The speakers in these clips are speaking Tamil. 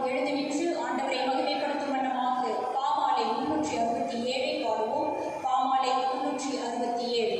எழுந்துவிற்று ஆண்டவரை மகிமைப்படுத்தும் வண்ணமாக பாமாலை 367 பாடுவோம். பாமாலை 367.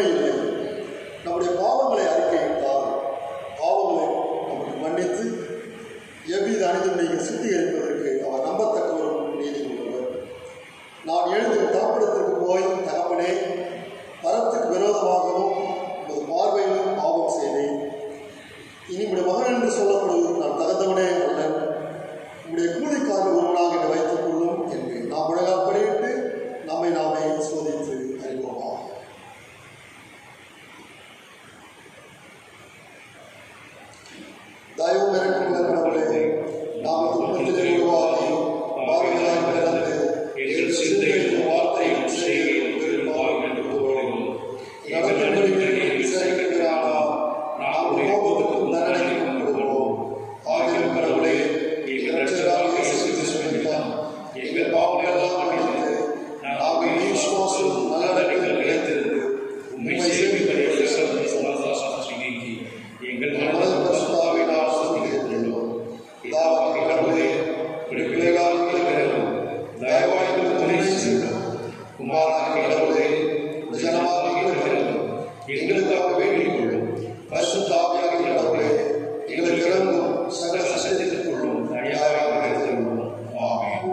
வறுமை இல்லை. நம்முடைய பாவங்களை அறிக்கையிட்டால் பாவங்களை நமக்கு மன்னித்து எவ்வித அநீதியும் சுத்திகரிப்பதற்கு அவர் நம்பத்தக்கவரும் நீதி உள்ளவர். நான் எழுந்து தாப்பிடத்திற்கு போய், தகப்பனே, மரத்துக்கு விரோதமாகவும் உமது பார்வையிலும் பாவம் செய்தேன். இனி உடைய மகன் என்று சொல்லப்படுவது நான் தகுந்தவனே அல்ல. உடைய கூலிக்காரர் ஒருவனாக என்னை வைத்துக் கொள்ளும் என்று நாம் உலகால் படியிட்டு நம்மை நாமே சோதித்து அறிவோமா. தயவும் இறக்கும் கடவுளே, நாம் துன்பத்திலே உருவாகி பார்வையால் பிறந்து எங்கள் சிந்தையும் வார்த்தையும் செய்கையும் பெரும்பாலும் என்று கூறுகிறோம். நடந்தபடிகள் சரிக்கிறானால் நாம் கோபத்துக்கும் தண்டனைக்கும் கொடுப்போம். ஆகிலும் கடவுளே, எங்கள் இரட்சகராகிய இயேசு கிறிஸ்துவின் எங்கள் பாவங்களெல்லாம் மன்னித்து நாங்கள் விசுவாசம் நல்லடங்கள் கிடைத்திருந்து உம்மை சேவிப்பதை சமாதானம் நீக்கி எங்கள் மனதில் பரிசுத்தாவினால் சுத்திகரித்துள்ளோம். இதாவாகிய கடவுளே, பிள்ளைகளால் இருக்கிறோம். தயவாய்க்கு துணை செய்கிறோம். குமாரனாகிய கடவுளே, ஜனமாக இருக்கிறோம். எங்களுக்காக வேண்டிக் கொள்ளும். பரிசுத்தாவியாகிய கடவுளே, எங்களுக்கு இறங்கும். சகல சத்தியத்திற்குள்ளும் தயாராக இருக்கிறோம். ஆமென்.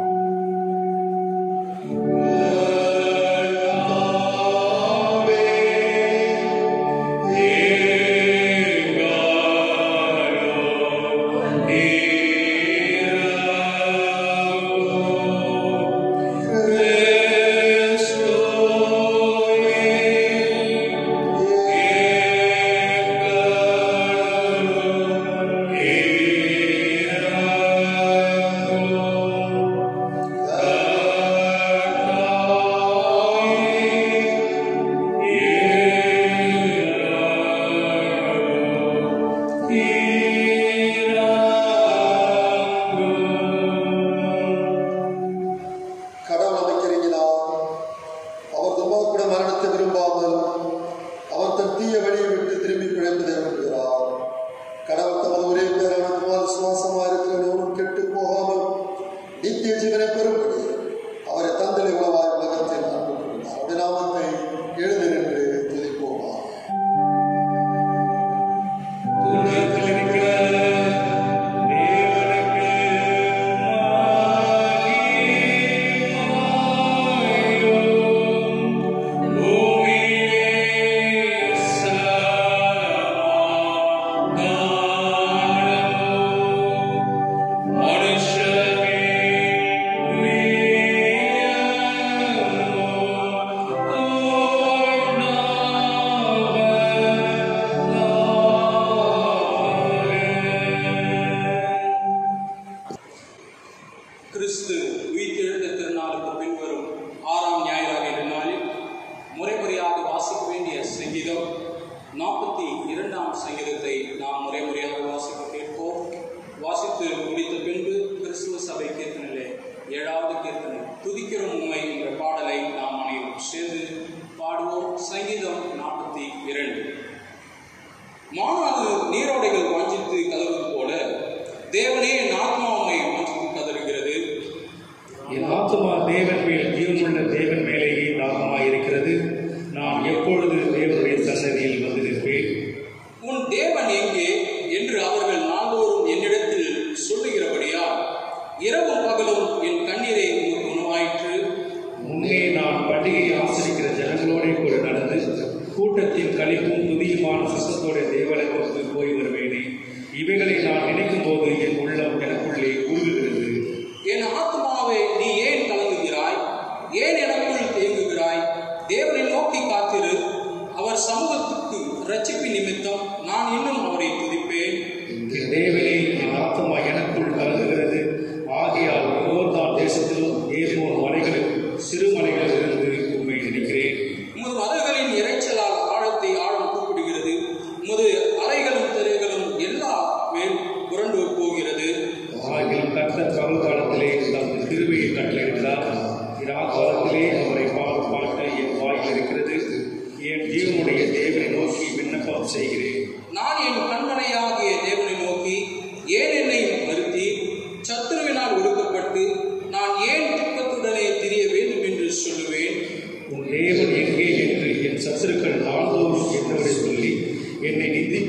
தேவன் எங்கே என்று என் சத்துருக்கள் நாள்தோறும்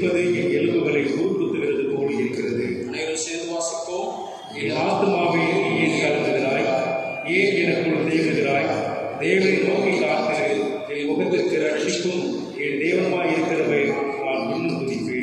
மிதிப்பது என் எலும்புகளை ஊர்குத்துகிறது போல் இருக்கிறது. அனைவரும் சேர்ந்து வாசிப்போம். என் ஆத்துமாவை ஏன் கலந்துகிறாய், ஏன் எனக்குள் தேங்குகிறாய்? தேவனை நோக்கி காத்திரு, என் முகத்திற்கு ரட்சிக்கும் என் தேவனமாய் இருக்கிறவை நான் இன்னும் துதிப்பேன்.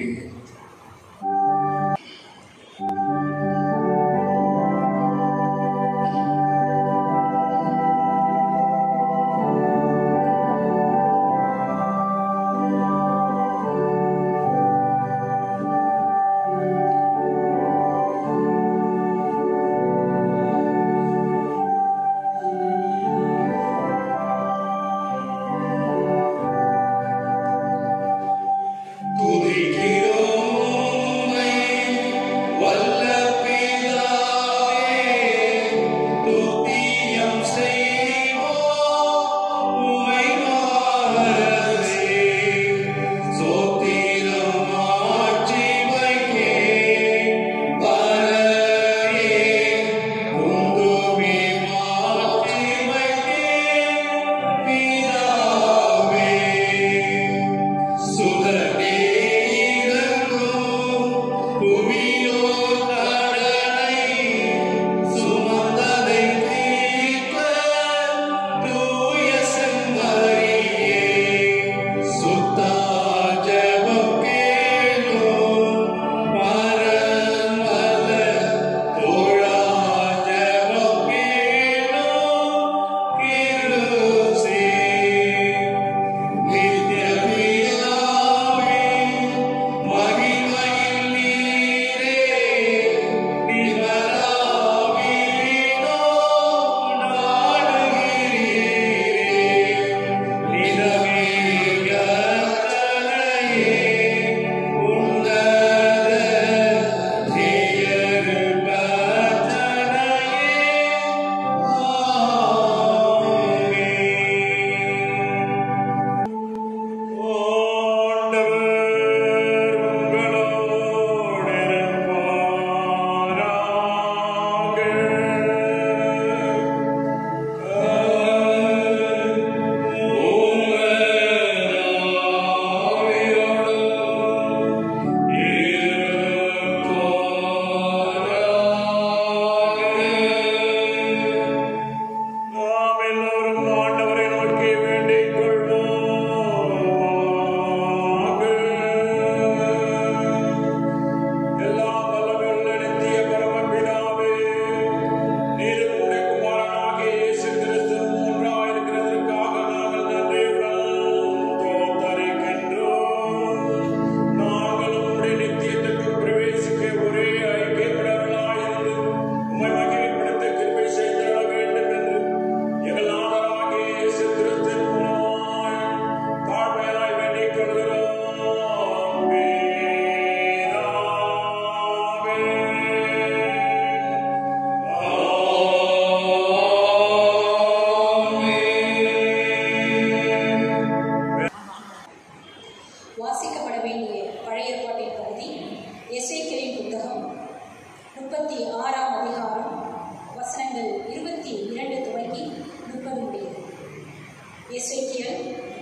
எசேக்கியேல்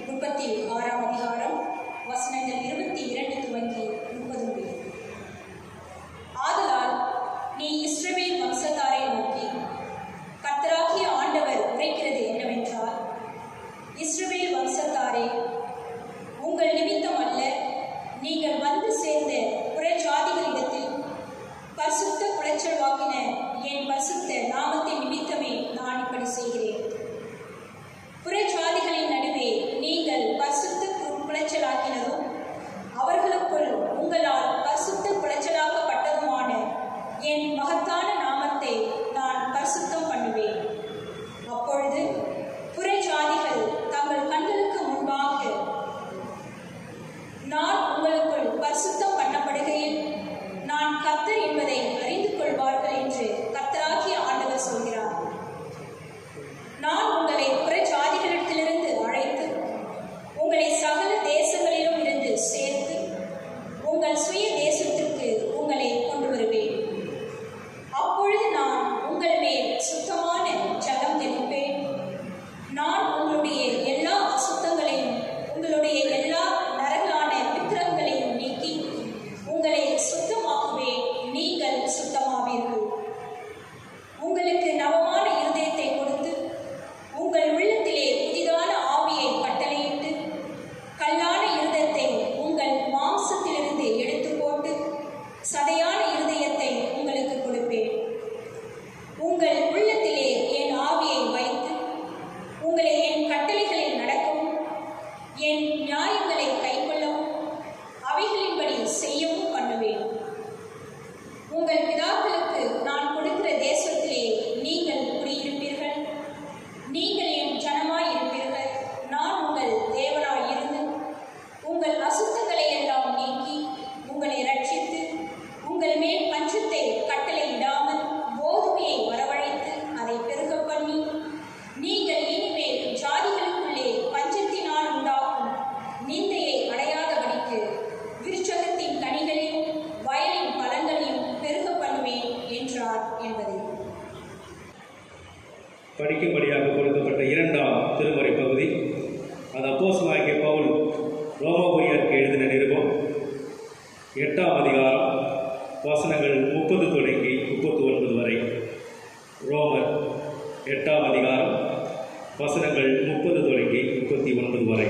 36ஆம் அதிகாரம் வசனங்கள் 22 துவங்கி 30 முடிய. ஆதலால் நீ இஸ்ரவேல் வம்சத்தாரை நோக்கி, கர்த்தராகிய ஆண்டவர் உரைக்கிறது என்னவென்றால், இஸ்ரவேல் வம்சத்தாரே, உங்கள் நிமித்தம் அல்ல, நீங்கள் வந்து சேர்ந்த புறஜாதிகளிடத்தில் பரிசுத்த குலைச்சல்வாக்கின என் பரிசுத்த நாமத்தின் நிமித்தமே நான் இப்படி செய்கிறேன். புறஜாதிகளின் நடுவே நீங்கள் பரிசுத்த உங்கள் அசுத்தங்களை எல்லாம் நீக்கி உங்களை ரட்சித்து உங்கள் மேல் பஞ்சத்தை கட்டளையிடாமல் கோதுமையை வரவழைத்து அதை பெருக பண்ணி நீங்கள் இனிமேல் ஜாதிகளுக்குள்ளே பஞ்சத்தினால் உண்டாகும் நிந்தையை அடையாதபடிக்கு விருட்சகத்தின் கனிகளையும் வயலின் பலன்களையும் பெருக பண்ணுவேன் என்றார் என்பதை படிக்கும்படியாக கொடுக்கப்பட்ட 2ஆம் திருமறை பகுதி. அது அப்போஸ்தலனாகிய பவுல் ரோமாபுரியருக்கு எழுதின நிருபம் 8ஆம் அதிகாரம் வசனங்கள் 30 தொடங்கி 39 வரை. ரோமர் 8ஆம் அதிகாரம் வசனங்கள் 30 தொடங்கி 39 வரை.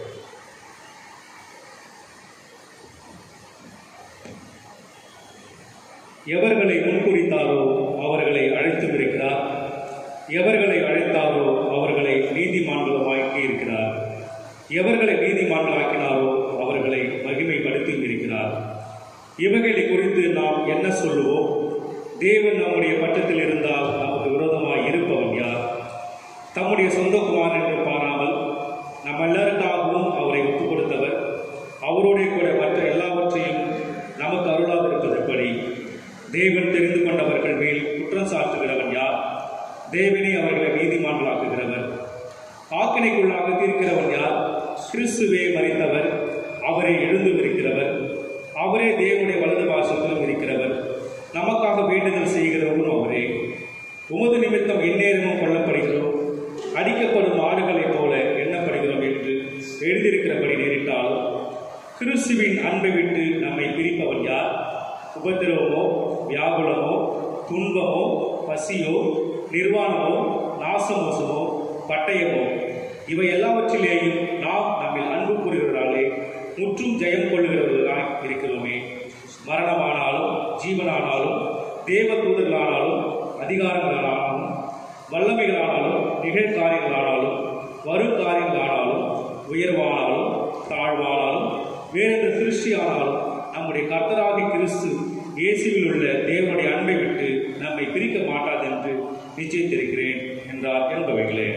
எவர்களை முன்குறித்தாரோ அவர்களை அழைத்தும் இருக்கிறார், எவர்களை அழைத்தாரோ அவர்களை நீதிமான்களுமாக்கி இருக்கிறார், எவர்களை நீதிமான்களாக்கினாரோ அவர்களை மகிமைப்படுத்தியும் இருக்கிறார். இவைகளை குறித்து நாம் என்ன சொல்லுவோம்? தேவன் நம்முடைய பட்சத்தில் இருந்தால் நமக்கு விரோதமாய் இருப்பவன் யார்? தம்முடைய சொந்த குமாரன் என்று பாராமல் நம் எல்லாருக்காகவும் அவரை ஒப்புக் கொடுத்தவர் அவரோடைய கூட மற்ற எல்லாவற்றையும் நமக்கு அருளாதிருப்பதற்படி தேவன் தெரிந்து கொண்டவர்கள் மேல் குற்றம் சாட்டுகிறவன் யார்? தேவனே அவர்களை நீதிமான்களாக்குகிறவர். ஆக்கினைக்குள்ளாக தீர்க்கிறவன் யார்? கிறிஸ்துவே மரித்தவர், அவரே எழுந்தும் இருக்கிறவர், அவரே தேவனுடைய வலது பாசத்திலும் இருக்கிறவர், நமக்காக வேண்டுதல் செய்கிறவரும் அவரே. உமது நிமித்தம் எந்நேரமும் கொல்லப்படுகிறோம், அடிக்கப்படும் ஆடுகளைப் போல எண்ணப்படுகிறோம் என்று எழுதியிருக்கிறபடி நேரிட்டாலும் கிறிஸ்துவின் அன்பை விட்டு நம்மை பிரிப்பவன் யார்? உபத்திரவமோ, வியாகுலமோ, துன்பமோ, பசியோ, நிர்வாணமோ, நாசமோசமோ, பட்டயமோ, இவை எல்லாவற்றிலேயும் நாம் நம்மில் அன்பு கூறுகிறாலே முற்றும் ஜெயம் கொள்ளுகிறவர்களாய் இருக்கிறோமே. மரணமானாலும் ஜீவனானாலும் தேவ தூதர்களானாலும் அதிகாரங்களானாலும் வல்லமைகளானாலும் நிகழ்காரியங்களானாலும் வருங்காரியங்களானாலும் உயர்வானாலும் தாழ்வானாலும் வேறெந்த சிருஷ்டியானாலும் நம்முடைய கர்த்தராகிய கிறிஸ்து இயேசுவில் உள்ள தேவனுடைய அன்பை விட்டு நம்மை பிரிக்க மாட்டாது என்று நிச்சயித்திருக்கிறேன் என்றார் என்பவைகளே.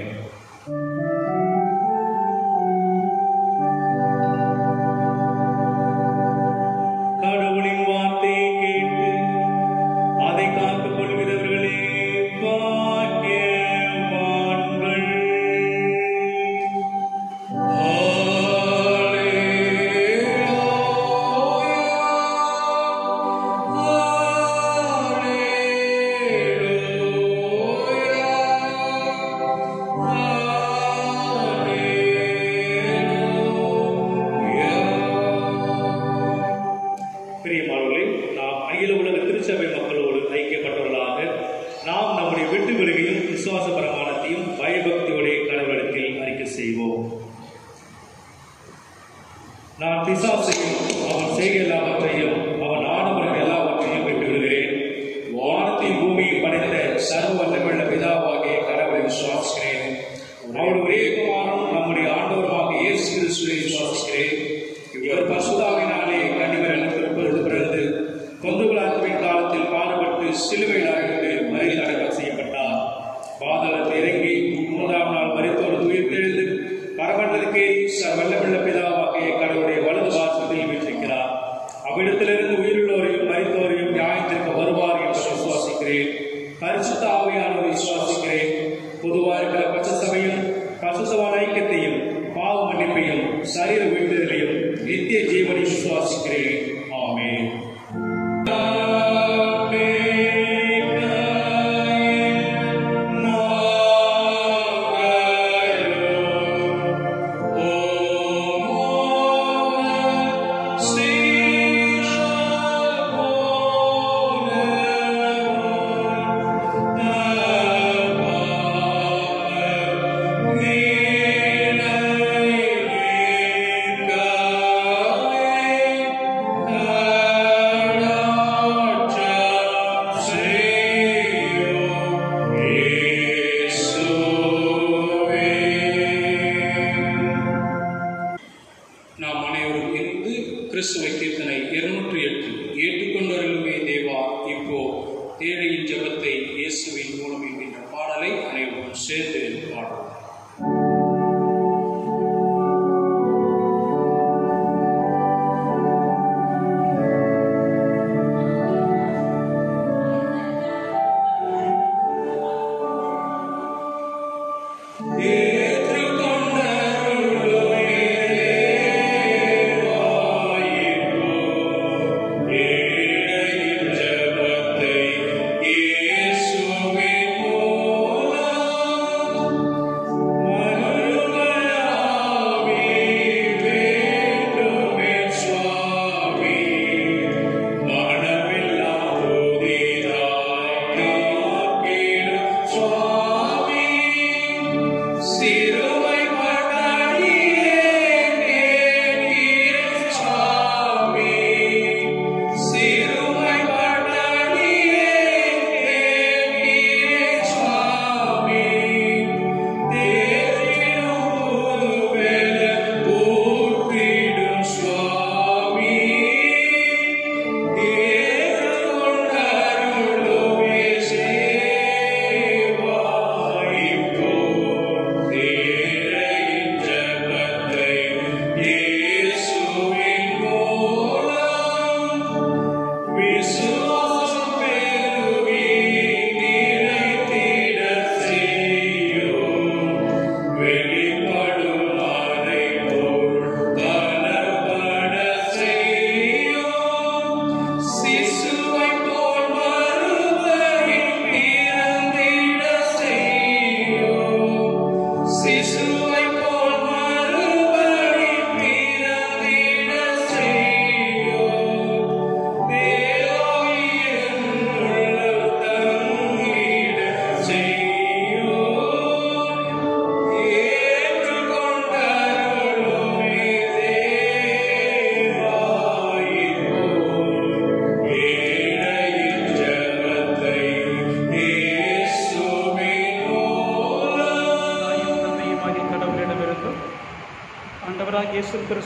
கடவுளின் வார்த்தையை கேட்டு அதை காத்துக் கொள்கிறவர்களே பாக்கியவான்கள். பிரியமானவர்களே, நாம் அகில உலக திருச்சபை மக்களோடு ஐக்கியப்பட்டவர்களாக நாம் நம்முடைய வெட்டு விலகையும் விசுவாச பிரமாணத்தையும் பயபக்தியோடைய கடவுளிடத்தில் அறிக்கை செய்வோம். நான் பிசாசையும் அவன் செய்க எல்லாவற்றையும் அவன் ஆடவர்கள் எல்லாவற்றையும் விட்டு விடுகிறேன். வானத்தையும் பூமியும் படைத்த சர்வ வல்லமையுள்ள பிதாவாகிய கடவுளை விசுவாசிக்கிறேன். அவருடைய ஒரே குமாரனும் நம்முடைய ஆண்டவருமாக இயேசு கிறிஸ்துவை விசுவாசிக்கிறேன். இவர் பரிசுத்தாவினாலே கன்னிமரியாளிடமிருந்து பிறந்து பொந்துவிழாவின் காலத்தில் பாடுபட்டு சிலுவையில் அறைந்து மரித்து அடக்கம் செய்யப்பட்டார். பாதாளத்தில் இறங்கி 3ஆம் நாள் மரித்தோடு உயிர்த்தெழுந்து பரமண்டலக்கேறி வல்லமையுள்ள பிதாவாகிய கடவுளுடைய வலது பாசத்தில் வீற்றிருக்கிறார். அவ்விடத்திலிருந்து உயிருள்ளோரையும் மரித்தோரையும் நியாயத்திற்கு வருவார் என்று விசுவாசிக்கிறேன். பரிசுத்த ஆவியானவரை விசுவாசிக்கிறேன். பொதுவாக இருக்கிற பட்ச சபையும் பரிசுத்தமான ஐக்கியத்தையும் பாவ மன்னிப்பையும் சரீர விடுதலையும் நித்திய ஜீவனையும் விசுவாசிக்கிறேன். ஆமென். நாம் அனைவரும் இருந்து கிறிஸ்துவை கீர்த்தனை 208 ஏற்றுக்கொண்டவர்களுமே தேவா இப்போ தேவையின் ஜெபத்தை இயேசுவின் மூலம் என்கின்ற பாடலை அனைவரும் சேர்ந்து பாடுவோம்.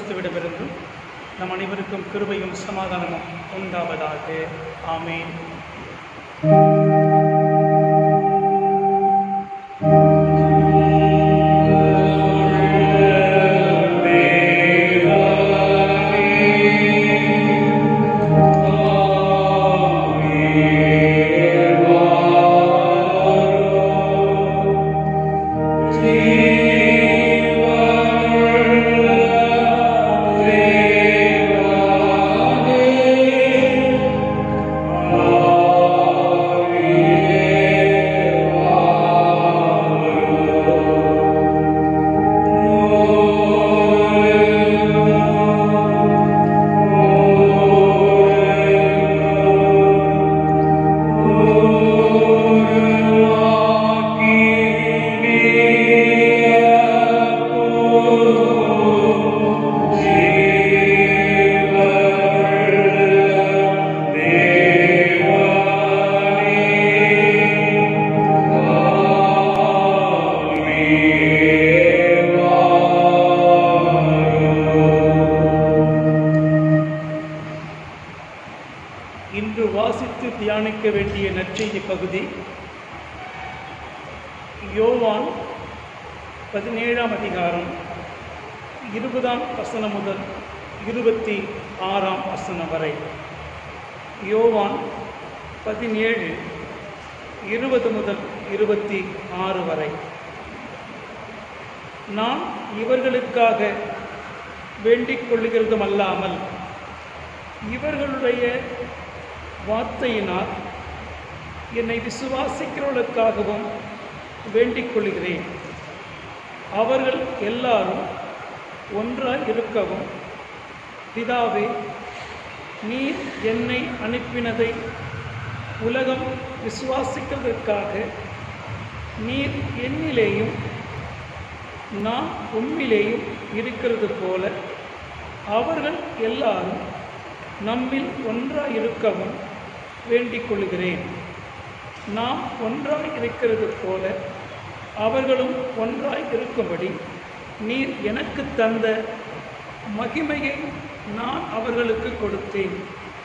கிறிஸ்துவிடமிருந்தும் நம் அனைவருக்கும் கிருபையும் சமாதானமும் உண்டாவதாக. ஆமென். இன்று வாசித்து தியானிக்க வேண்டிய நற்செய்தி பகுதி யோவான் 17ஆம் அதிகாரம் 20ஆம் வசனம் முதல் 26ஆம் வசனம் வரை. யோவான் 17 20 முதல் 26 வரை. நான் இவர்களுக்காக வேண்டிக் கொள்ளுகிறதும் அல்லாமல் இவர்களுடைய வார்த்தையினால் என்னை விசுவாசிக்கிறவர்களுக்காகவும் வேண்டிக் கொள்கிறேன். அவர்கள் எல்லாரும் ஒன்றாய் இருக்கவும், பிதாவே, நீர் என்னை அனுப்பினதை உலகம் விசுவாசிக்கிறதற்காக நீர் என்னிலேயும் நான் உம்மிலேயும் இருக்கிறது போல அவர்கள் எல்லாரும் நம்மில் ஒன்றாய் இருக்கவும் வேண்டிக் கொள்கிறேன். நாம் ஒன்றாய் இருக்கிறது போல அவர்களும் ஒன்றாய் இருக்கும்படி நீர் எனக்கு தந்த மகிமையை நான் அவர்களுக்கு கொடுத்தேன்.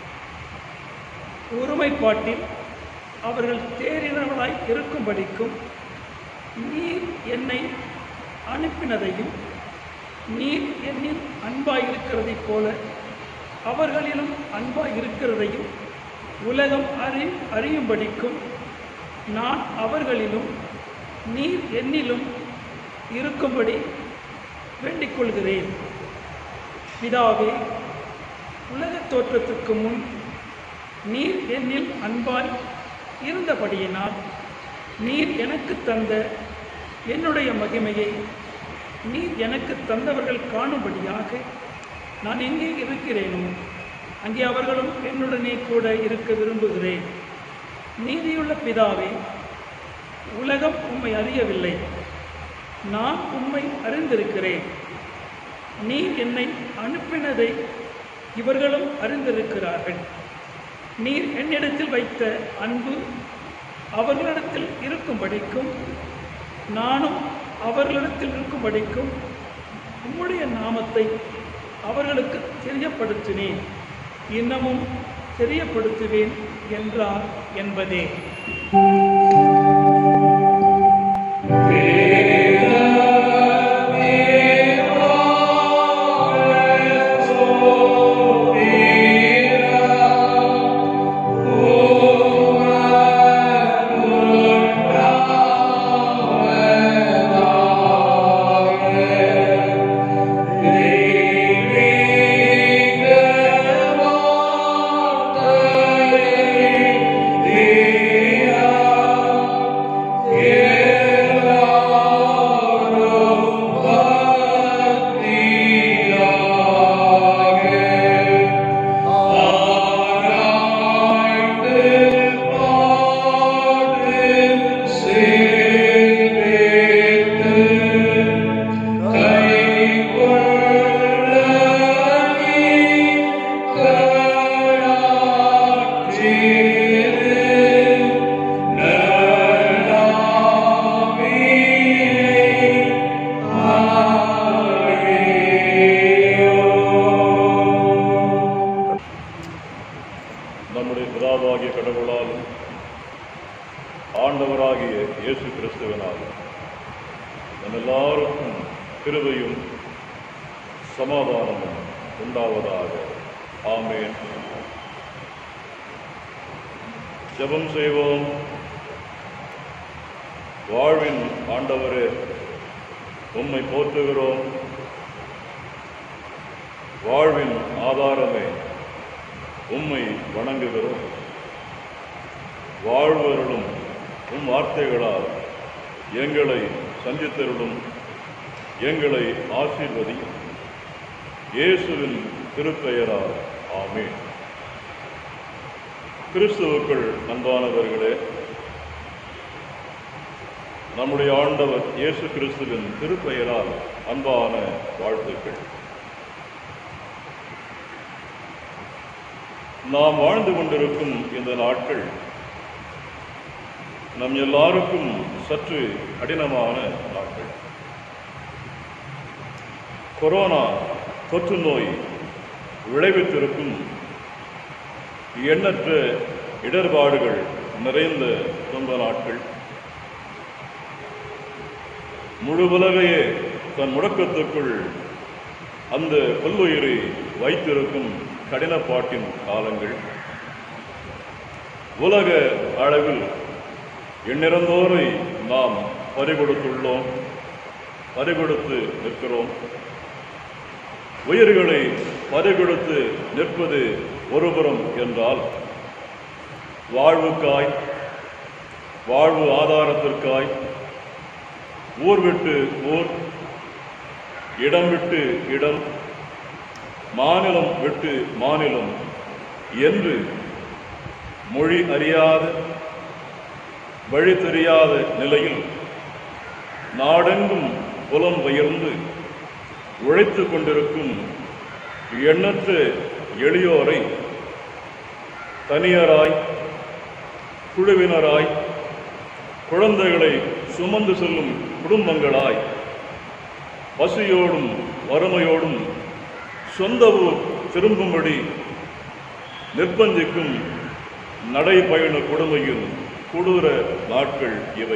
ஒருமைப்பாட்டில் அவர்கள் தேறினவர்களாய் இருக்கும்படிக்கும் நீர் என்னை அனுப்பினதையும் நீர் என்னில் அன்பாய் இருக்கிறதைப் போல அவர்களிலும் அன்பாய் இருக்கிறதையும் உலகம் அறியும்படிக்கும் நான் அவர்களிலும் நீர் என்னிலும் இருக்கும்படி வேண்டிக் கொள்கிறேன். பிதாவே, உலகத் தோற்றத்துக்கு முன் நீர் என்னில் அன்பாய் இருந்தபடியினால் நீர் எனக்கு தந்த என்னுடைய மகிமையை நீர் எனக்கு தந்தவர்கள் காணும்படியாக நான் எங்கே இருக்கிறேனோ அங்கே அவர்களும் என்னுடனே கூட இருக்க விரும்புகிறேன். நீதியுள்ள பிதாவே, உலகம் உம்மை அறியவில்லை, நான் உம்மை அறிந்திருக்கிறேன். நீர் என்னை அனுப்பினதை இவர்களும் அறிந்திருக்கிறார்கள். நீர் என்னிடத்தில் வைத்த அன்பு அவர்களிடத்தில் இருக்கும்படிக்கும் நானும் அவர்களிடத்தில் இருக்கும்படிக்கும் உம்முடைய நாமத்தை அவர்களுக்கு தெரியப்படுத்தினேன், இன்னமும் தெரியப்படுத்துவேன் என்றார் என்பதே. Yeah. ஆண்டவராகிய இயேசு கிறிஸ்துவினால் நம் எல்லாருக்கும் கிருபையும் சமாதானமும் உண்டாவதாக. ஆமென். ஜெபம் செய்வோம். வாழ்வின் ஆண்டவரே, உம்மை போற்றுகிறோம். வாழ்வின் ஆதாரமே, உம்மை வணங்குகிறோம். வாழ்வருளும் உம் வார்த்தைகளால் எங்களை சந்தித்தருளும், எங்களை ஆசீர்வதியும். இயேசுவின் திருப்பெயரால் ஆமென். கிறிஸ்துவுக்குள் அன்பானவர்களே, நம்முடைய ஆண்டவர் இயேசு கிறிஸ்துவின் திருப்பெயரால் அன்பான வாழ்த்துக்கள். நாம் வாழ்ந்து கொண்டிருக்கும் இந்த நாட்கள் நம் எல்லாருக்கும் சற்று கடினமான நாட்கள். கொரோனா தொற்று நோய் விளைவித்திருக்கும் எண்ணற்ற இடர்பாடுகள் நிறைந்த துன்ப நாட்கள். முழு உலகையே தன் முடக்கத்துக்குள் அந்த கொல்லுயிரை வைத்திருக்கும் கடினப்பாட்டின் காலங்கள். உலக அளவில் எண்ணிறந்தோரை நாம் பறிகொடுத்துள்ளோம், பறிகொடுத்து நிற்கிறோம். உயிர்களை பறிகொடுத்து நிற்பது ஒருபுறம் என்றால், வாழ்வுக்காய், வாழ்வு ஆதாரத்திற்காய் ஊர் விட்டு ஊர், இடம் விட்டு இடம், மாநிலம் விட்டு மாநிலம் என்று மொழி அறியாத, வழி தெரியாத நிலையில் நாடெங்கும் புலம்பெயர்ந்து உழைத்து கொண்டிருக்கும் எண்ணற்ற எளியோரை தனியராய், குழுவினராய், குழந்தைகளை சுமந்து செல்லும் குடும்பங்களாய், பசியோடும் வறுமையோடும் சொந்த ஊர் திரும்பும்படி நிர்பந்திக்கும் நடைபயண கொடுமையின் கொடூர நாட்கள் இவை.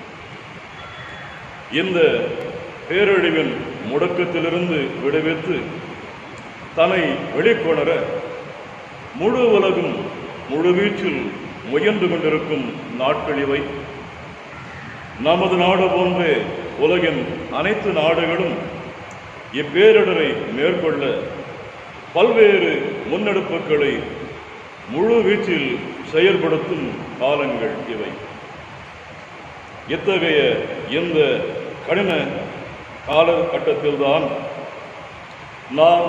இந்த பேரழிவின் முடக்கத்திலிருந்து விடுவித்து தன்னை வெளிக்கொணர முழு உலகும் முழுவீச்சில் முயன்று கொண்டிருக்கும் நாட்கள் இவை. நமது நாடு போன்றே உலகின் அனைத்து நாடுகளும் இப்பேரிடரை மேற்கொள்ள பல்வேறு முன்னெடுப்புகளை முழு வீச்சில் செயல்படுத்தும் காலங்கள் இவை. இத்தகைய இந்த கடின காலகட்டத்தில்தான் நாம்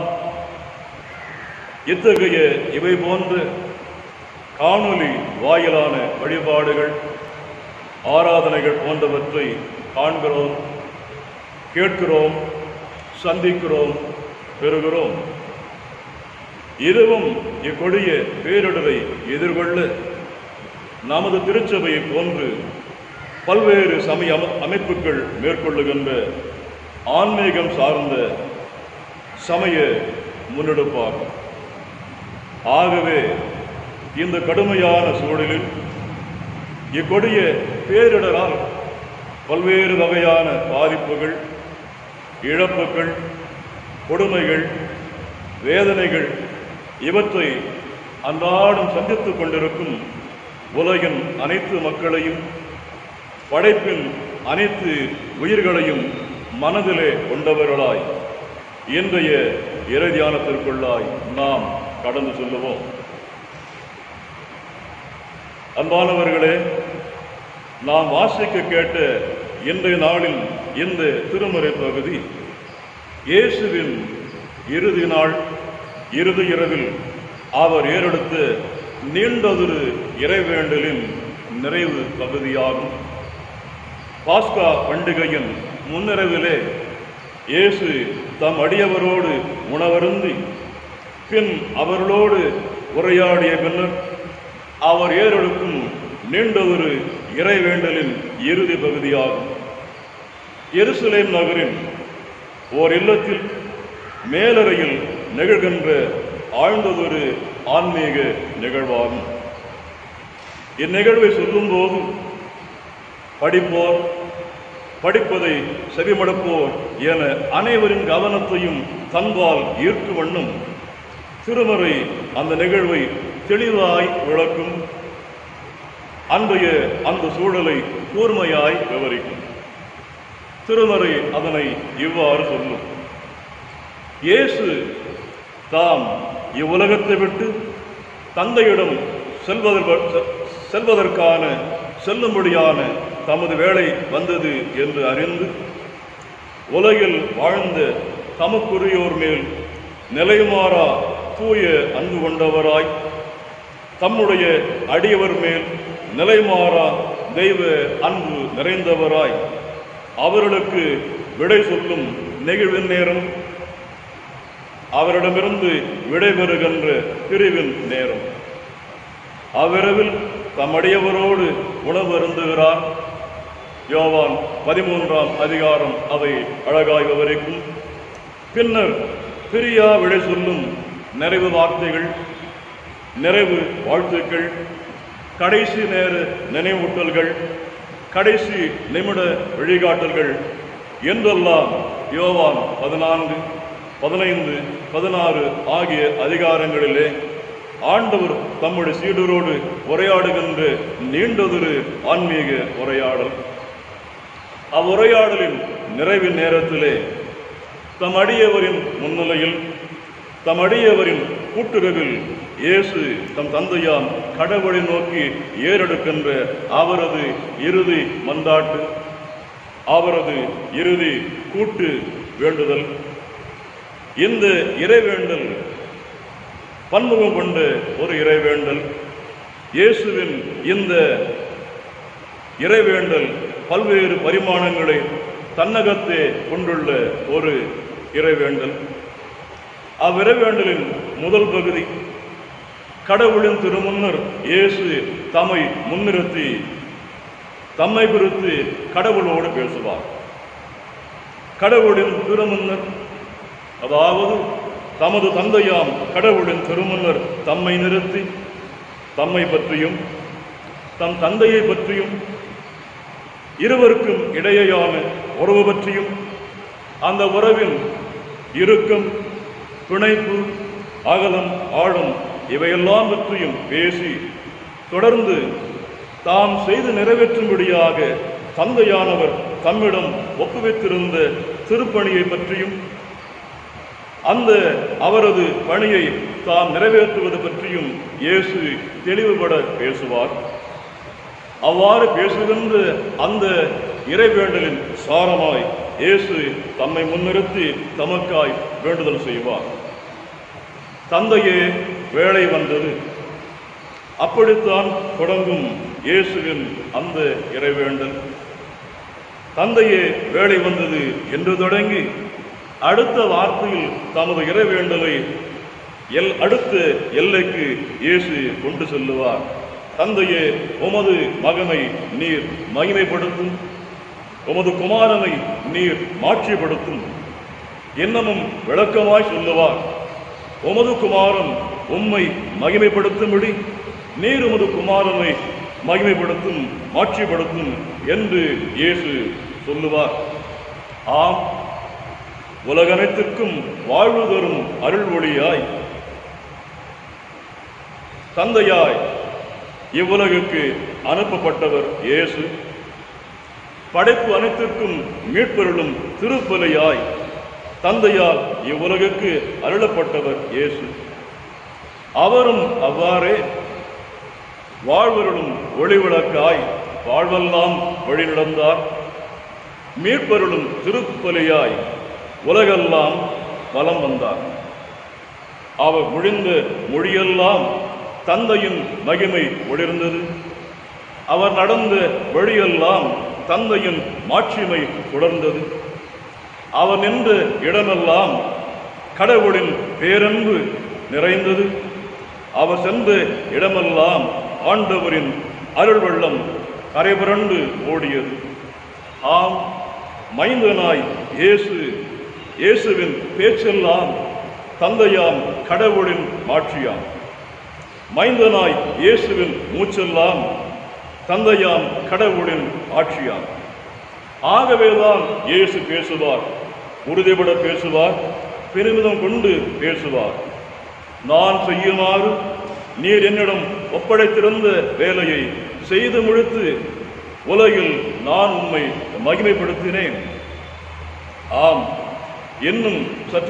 இத்தகைய இவை போன்ற காணொலி வாயிலான வழிபாடுகள், ஆராதனைகள் போன்றவற்றை காண்கிறோம், கேட்கிறோம், சந்திக்கிறோம், பெறுகிறோம். இதுவும் இக்கொடிய பேரிடரை எதிர்கொள்ள நமது திருச்சபையை போன்று பல்வேறு சமய அமைப்புகள் மேற்கொள்ளுகின்ற ஆன்மீகம் சார்ந்த சமய முன்னெடுப்பாகும். ஆகவே இந்த கடுமையான சூழலில் இக்கொடிய பேரிடரால் பல்வேறு வகையான பாதிப்புகள், இழப்புகள், கொடுமைகள், வேதனைகள் இவற்றை அன்றாடம் சந்தித்துக் கொண்டிருக்கும் உலகின் அனைத்து மக்களையும், படைப்பின் அனைத்து உயிர்களையும் மனதிலே கொண்டவர்களாய் இன்றைய இறைத்தியானத்திற்குள்ளாய் நாம் கடந்து செல்லுவோம். அன்பானவர்களே, நாம் வாசிக்க கேட்ட இன்றைய நாளில் இந்த திருமறை பகுதி இயேசுவின் இறுதி நாள், இறுதி இரவில் அவர் ஏறெடுத்த நீண்டதொரு இறைவேண்டலின் நிறைவு பகுதியாகும். பாஸ்கா பண்டிகையின் முன்னிரவிலே இயேசு தம் அடியவரோடு உணவருந்தி பின் அவர்களோடு உரையாடிய பின்னர் அவர் ஏறெடுக்கும் நீண்டதொரு இறைவேண்டலின் இறுதி பகுதியாகும். எருசலேம் நகரின் ஓர் இல்லத்தில் மேலறையில் நிகழ்கின்ற ஆழ்ந்ததொரு ஆன்மீக நிகழ்வாகும். இந்நிகழ்வை சொல்லும்போது படிப்போர், படிப்பதை செவிமடுப்போர் என அனைவரின் கவனத்தையும் தன்பால் ஈர்க்கும் வண்ணம் திருமறை அந்த நிகழ்வை தெளிவாய் விளக்கும். அன்றைய அந்த சூழலை கூர்மையாய் விவரிக்கும். திருமறை அதனை இவ்வாறு சொல்லும். இயேசு தாம் இவ்வுலகத்தை விட்டு தந்தையிடம் செல்வதற்கான செல்லும்படியான தமது வேலை வந்தது என்று அறிந்து உலகில் வாழ்ந்த தமக்குரியோர் மேல் நிலைமாறா தூய அன்பு கொண்டவராய், தம்முடைய அடியவர் மேல் நிலைமாறா தெய்வ அன்பு நிறைந்தவராய் அவர்களுக்கு விடை சொல்லும் நெகிழ்வின் நேரம், அவரிடமிருந்து விடைபெறுகின்ற பிரிவின் நேரம். அவ்விரவில் தம் அடியவரோடு உணவு அருந்துகிறார். யோவான் 13ஆம் அதிகாரம் அதை அழகாய் விவரிக்கும். பின்னர் பிரியா விடை சொல்லும் நிறைவு வார்த்தைகள், நிறைவு வாழ்த்துக்கள், கடைசி நேர நினைவூட்டல்கள், கடைசி நிமிட வழிகாட்டல்கள் என்றெல்லாம் யோவான் 14, 15, 16 ஆகிய அதிகாரங்களிலே ஆண்டவர் தம்முடைய சீடரோடு உரையாடுகின்ற நீண்டதொரு ஆன்மீக உரையாடல். அவ்வுரையாடலின் நிறைவின் நேரத்திலே தம் அடியவரின் முன்னிலையில், தம் அடியவரின் கூட்டுறவில் இயேசு தம் தந்தையாம் கடவுளை நோக்கி ஏறெடுக்கின்ற அவரது இறுதி மன்றாட்டு, அவரது இறுதி கூட்டு வேண்டுதல். இந்த இறைவேண்டல் பன்முகம் கொண்ட ஒரு இறைவேண்டல். இயேசுவின் இந்த இறைவேண்டல் பல்வேறு பரிமாணங்களை தன்னகத்தே கொண்டுள்ள ஒரு இறைவேண்டல். அவ்விறைவேண்டலின் முதல் பகுதி, கடவுளின் திருமுன்னர் இயேசு தம்மை முன்னிறுத்தி தம்மை குறித்து கடவுளோடு பேசுவார். கடவுளின் திருமுன்னர், அதாவது தமது தந்தையாம் கடவுளின் திருமுன்னர் தம்மை நிறுத்தி தம்மை பற்றியும் தம் தந்தையை பற்றியும் இருவருக்கும் இடையேயான உறவு பற்றியும் அந்த உறவின் இறுக்கம், பிணைப்பு, அகலம், ஆழம் இவையெல்லாம் பற்றியும் பேசி தொடர்ந்து தாம் செய்து நிறைவேற்றும்படியாக தந்தையானவர் தம்மிடம் ஒப்புவித்திருந்த திருப்பணியை பற்றியும் அந்த அவரது பணியை தாம் நிறைவேற்றுவது பற்றியும் இயேசு தெளிவுபட பேசுவார். அவ்வாறு பேசுகின்ற அந்த இறைவேண்டலின் சாரமாய் இயேசு தம்மை முன்னிறுத்தி தமக்காய் வேண்டுதல் செய்வார். தந்தையே, வேளை வந்தது. அப்படித்தான் தொடங்கும் இயேசுவின் அந்த இறைவேண்டல். தந்தையே, வேளை வந்தது என்று தொடங்கி அடுத்த வார்த்தையில் தமது இறைவேண்டலை அடுத்த எல்லைக்கு இயேசு கொண்டு செல்லுவார். தந்தையே, உமது மகனை நீர் மகிமைப்படுத்தும், உமது குமாரனை நீர் மாட்சிப்படுத்தும். இன்னமும் விளக்கமாய் சொல்லுவார், உமது குமாரன் உம்மை மகிமைப்படுத்தும்படி நீர் உமது குமாரனை மகிமைப்படுத்தும், மாட்சிப்படுத்தும் என்று இயேசு சொல்லுவார். ஆம், உலகனைத்திற்கும் வாழ்வு தரும் அருள் ஒளியாய் தந்தையாய் இவ்வுலகுக்கு அனுப்பப்பட்டவர் இயேசு. படைப்பு அனைத்திற்கும் மீட்பருளும் திருப்பலியாய் தந்தையால் இவ்வுலகுக்கு அருளப்பட்டவர் இயேசு. அவரும் அவ்வாறே வாழ்வருளும் ஒளிவிளக்காய் வாழ்வெல்லாம் வழிநடந்தார். மீட்பருளும் திருப்பலியாய் உலகெல்லாம் வலம் வந்தார். அவர் முழிந்த மொழியெல்லாம் தந்தையின் மகிமை ஒளிர்ந்தது. அவர் நடந்த வழியெல்லாம் தந்தையின் மாட்சிமை தொடர்ந்தது. அவர் நின்ற இடமெல்லாம் கடவுளின் பேரன்பு நிறைந்தது. அவர் சென்ற இடமெல்லாம் ஆண்டவரின் அருள் வெள்ளம் கரைபுரண்டு ஓடியது. ஆம், மைந்தனாய் இயேசுவின் பேச்செல்லாம் தந்தையாம் கடவுளின் மாட்சியாம். மைந்தனாய் இயேசுவின் மூச்செல்லாம் தந்தையாம் கடவுளின் ஆட்சியாம். ஆகவேதான் இயேசு பேசுவார், உறுதிபட பேசுவார், பெருமிதம் கொண்டு பேசுவார். நான் செய்யுமாறு நீர் என்னிடம் ஒப்படைத்திருந்த வேலையை செய்து முடித்து உலகில் நான் உம்மை மகிமைப்படுத்தினேன். ஆம், இன்னும் சற்று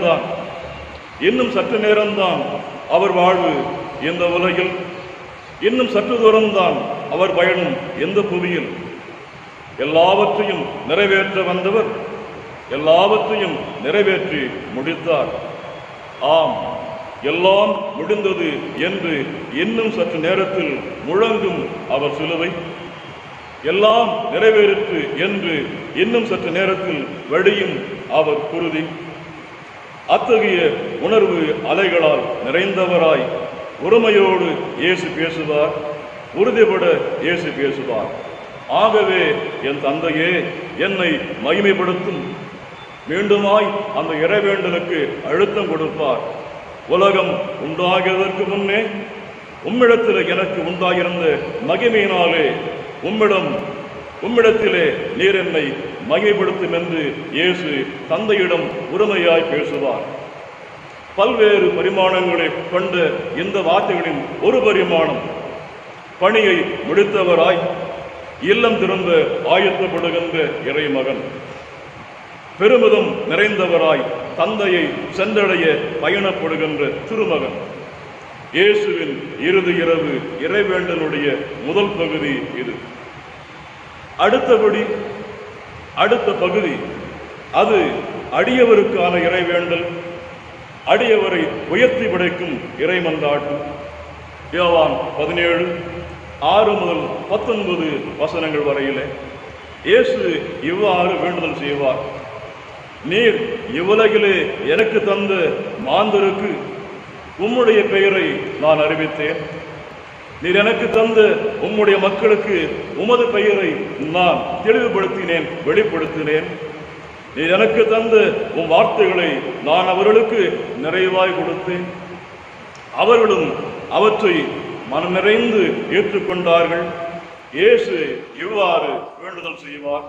நேரம்தான் அவர் வாழ்வு இந்த உலகில், இன்னும் சற்று தூரம்தான் அவர் பயணம் எந்த புவியில். எல்லாவற்றையும் நிறைவேற்ற வந்தவர் எல்லாவற்றையும் நிறைவேற்றி முடித்தார். ஆம், எல்லாம் முடிந்தது என்று இன்னும் சற்று நேரத்தில் முழங்கும் அவர் சிலுவை, எல்லாம் நிறைவேறிற்று என்று இன்னும் சற்று நேரத்தில் வெடியும் அவர் குருதி. அத்தகைய உணர்வு அலைகளால் நிறைந்தவராய் உரிமையோடு இயேசு பேசுவார், உறுதிபட இயேசு பேசுவார். ஆகவே என் தந்தையே, என்னை மகிமைப்படுத்தும். மீண்டுமாய் அந்த இறைவேண்டலுக்கு அழுத்தம் கொடுப்பார். உலகம் உண்டாகியதற்கு முன்னே உம்மிடத்தில் எனக்கு உண்டாகியிருந்த மகிமையினாலே உம்மிடத்திலே நீர் என்னை மகிமைப்படுத்தும் என்று இயேசு தந்தையிடம் உரிமையாய் பேசுவார். பல்வேறு பரிமாணங்களை கொண்ட இந்த வார்த்தைகளின் ஒரு பரிமாணம், பணியை முடித்தவராய் இல்லம் திரும்ப ஆயத்தப்படுகின்ற இறைமகன், பெருமிதம் நிறைந்தவராய் தந்தையை சென்றடைய பயணப்படுகின்ற திருமகன். இயேசுவின் இறுதி இரவு இறைவேண்டலுடைய முதல் பகுதி இது. அடுத்த பகுதி அது அடியவருக்கான இறைவேண்டல், அடியவரை உயர்த்தி படைக்கும் இறைமன்றாட்டு. யோவான் 17:6-19 வசனங்கள் வரையிலே இயேசு இவ்வாறு வேண்டுதல் செய்வார். நீர் இவ்வுலகிலே எனக்கு தந்த மாந்தருக்கு உம்முடைய பெயரை நான் அறிவித்தேன். நீர் எனக்கு தந்த உம்முடைய மக்களுக்கு உமது பெயரை நான் தெளிவுபடுத்தினேன், வெளிப்படுத்தினேன். நீர் எனக்கு தந்த உம் வார்த்தைகளை நான் அவர்களுக்கு நிறைவாய் கொடுத்தேன். அவர்களும் அவற்றை மனம் நிறைந்து ஏற்றுக்கொண்டார்கள். இயேசு இவ்வாறு வேண்டுதல் செய்வார்.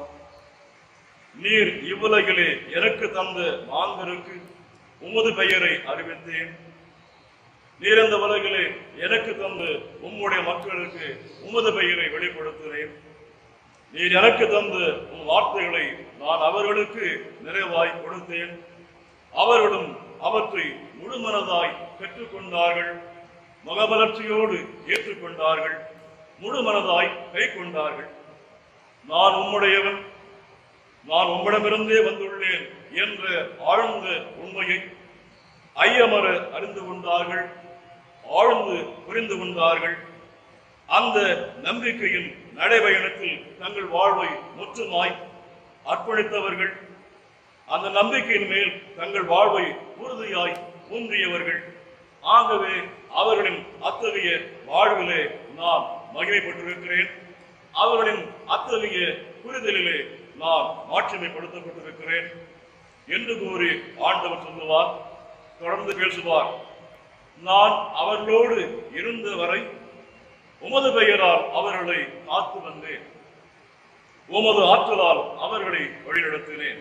நீர் இவ்வுலகிலே எனக்கு தந்த மாந்தருக்கு உமது பெயரை அறிவித்தேன். நீர் அந்த உலகிலே எனக்கு தந்து உம்முடைய மக்களுக்கு உமது பெயரை வெளிப்படுத்தினேன். நீர் எனக்கு தந்து உம் வார்த்தைகளை நான் அவர்களுக்கு நிறைவாய் கொடுத்தேன். அவர்களும் அவற்றை முழுமனதாய் பெற்றுக்கொண்டார்கள், முகமலர்ச்சியோடு ஏற்றுக்கொண்டார்கள், முழுமனதாய் கை கொண்டார்கள். நான் உம்முடையவன், நான் உம்மிடமிருந்தே வந்துள்ளேன் என்ற ஆழ்ந்த உண்மையை ஐயமற அறிந்து கொண்டார்கள், ஆழ்ந்து புரிந்து கொண்டார்கள். அந்த நம்பிக்கையின் நடைபயணத்தில் தங்கள் வாழ்வை முற்றுமாய் அர்ப்பணித்தவர்கள், அந்த நம்பிக்கையின் மேல் தங்கள் வாழ்வை உறுதியாய் ஊன்றியவர்கள். ஆகவே அவர்களின் அத்தகைய வாழ்விலே நான் மகிமைப்பட்டிருக்கிறேன். அவர்களின் அத்தகைய புரிதலிலே நான் மாட்சிமைப்படுத்தப்பட்டிருக்கிறேன் என்று கூறி ஆண்டவர் சொல்லுவார். தொடர்ந்து பேசுவார். நான் அவர்களோடு இருந்த வரை உமது பெயரால் அவர்களை காத்து வந்தேன், உமது ஆற்றலால் அவர்களை வழிநடத்தினேன்.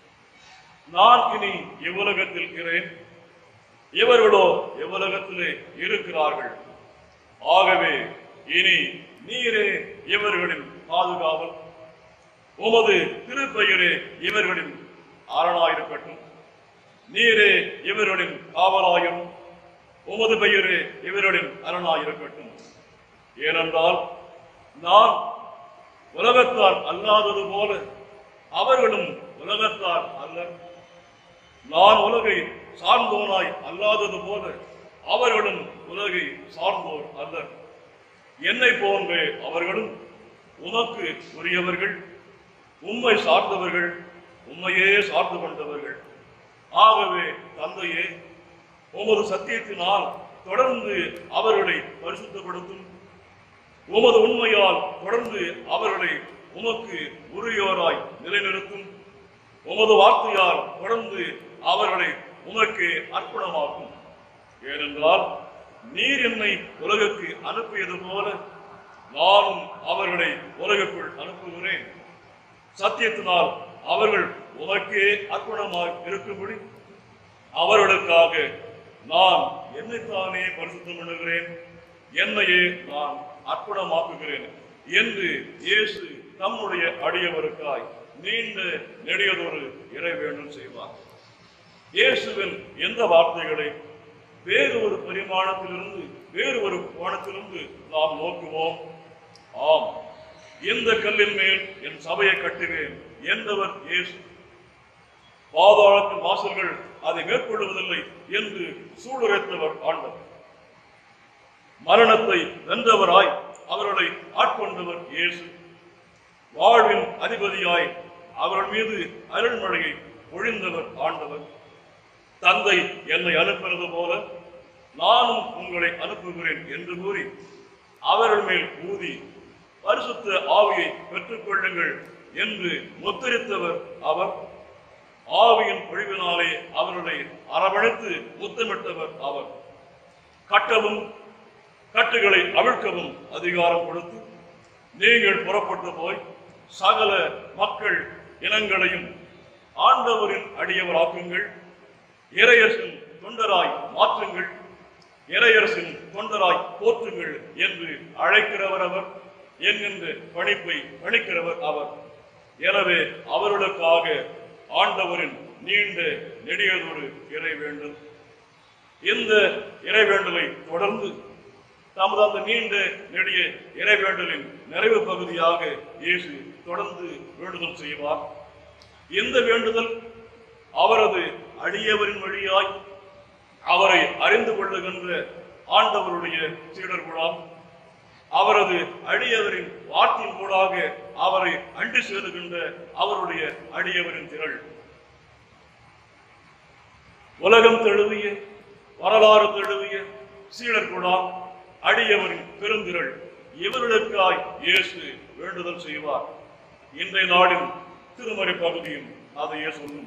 நான் இனி இவ்வுலகத்தில் இருக்கிறேன், இவர்களோ இவ்வுலகத்திலே இருக்கிறார்கள். ஆகவே இனி நீரே இவர்களின் பாதுகாவல், உமது திருப்பெயரே இவர்களின் அரணாயிருக்கட்டும். நீரே இவர்களின் காவலாயும் உமது பெயரே இவர்களின் அரணாயிருக்கட்டும். ஏனென்றால் நான் உலகத்தார் அல்லாதது போல அவர்களும் உலகத்தார் அல்ல. நான் உலகை சார்ந்தோனாய் அல்லாதது போல அவர்களும் உலகை சார்ந்தோர் அல்ல. என்னை போன்றே அவர்களும் உமக்கு உரியவர்கள், உம்மை சார்ந்தவர்கள், உம்மையே சார்ந்து கொண்டவர்கள். ஆகவே தந்தையே, உமது சத்தியத்தினால் தொடர்ந்து அவர்களை பரிசுத்தப்படுத்தும், உமது உண்மையால் தொடர்ந்து அவர்களை உமக்கு உரியோராய் நிலைநிறுத்தும், உமது வார்த்தையால் தொடர்ந்து அவர்களை உமக்கு அர்ப்பணமாக்கும். ஏனென்றால் நீர் என்னை உலகுக்கு அனுப்பியது போல நானும் அவர்களை உலகுக்குள் அனுப்புகிறேன். சத்தியத்தினால் அவர்கள் உமக்கே அர்ப்பணமாக இருக்கும்படி அவர்களுக்காக நான் என்னைத்தானே பரிசுத்தம் பண்ணுகிறேன், என்னையே நான் அர்ப்பணமாக்குகிறேன் என்று இயேசு தம்முடைய அடியவருக்காய் நீண்ட நெடியதொரு இறைவேண்டல் செய்வார். இயேசுவின் எந்த வார்த்தைகளை வேறு ஒரு பரிமாணத்திலிருந்து வேறு ஒரு கோணத்திலிருந்து நாம் நோக்குவோம். ஆம், இந்த கல்லின் மேல் என் சபையை கட்டுவேன் என்றவர் இயேசு. பாதாளத்தின் வாசல்கள் அதை மேற்கொள்வதில்லை என்று சூளுரைத்தவர் ஆண்டவர். மரணத்தை வென்றவராய் அவர்களை ஆட்கொண்டவர் இயேசு. வாழ்வின் அதிபதியாய் அவர்கள் மீது அருள்மழையை பொழிந்தவர் ஆண்டவர். தந்தை என்னை அனுப்புவது போல நானும் உங்களை அனுப்புகிறேன் என்று கூறி அவர்கள் மேல் ஊதி பரிசுத்த ஆவியை பெற்றுக் கொள்ளுங்கள் என்று முத்தரித்தவர் அவர். ஆவியின் பொழிவினாலே அவர்களை அரவணைத்து முத்தமிட்டவர் அவர். கட்டவும் கட்டுகளை அவிழ்க்கவும் அதிகாரம் கொடுத்து நீங்கள் புறப்பட்டு போய் சகல மக்கள் இனங்களையும் ஆண்டவரின் அடியவராக்குங்கள், இறையரசின் தொண்டராய் மாற்றுங்கள், இறையரசின் தொண்டராய் போற்றுங்கள் என்று அழைக்கிறவர் அவர், என்கின்ற பணிப்பை பணிக்கிறவர் அவர். எனவே அவர்களுக்காக ஆண்டவரின் நீண்ட நெடியதொரு இறைவேண்டல். இந்த இறைவேண்டலை தொடர்ந்து தமது அந்த நீண்ட நெடிய இறைவேண்டலின் நிறைவு பகுதியாக இயேசு தொடர்ந்து வேண்டுதல் செய்வார். இந்த வேண்டுதல் அவரது அடியவரின் வழியாய் அவரை அறிந்து கொள்ளுகின்ற ஆண்டவருடைய சீடர்களாம், அவரது அடியவரின் வார்த்தையின் மூலமாக அவரை அண்டி சேருகின்ற அவருடைய அடியவரின் திரள். உலகம் தழுவிய வரலாறு தழுவிய சீடர்களாம் அடியவரின் பெருந்திரள். இவர்களுக்காய் இயேசு வேண்டுதல் செய்வார். இன்றைய நாளின் திருமறை பகுதியும் அதையே சொல்லும்.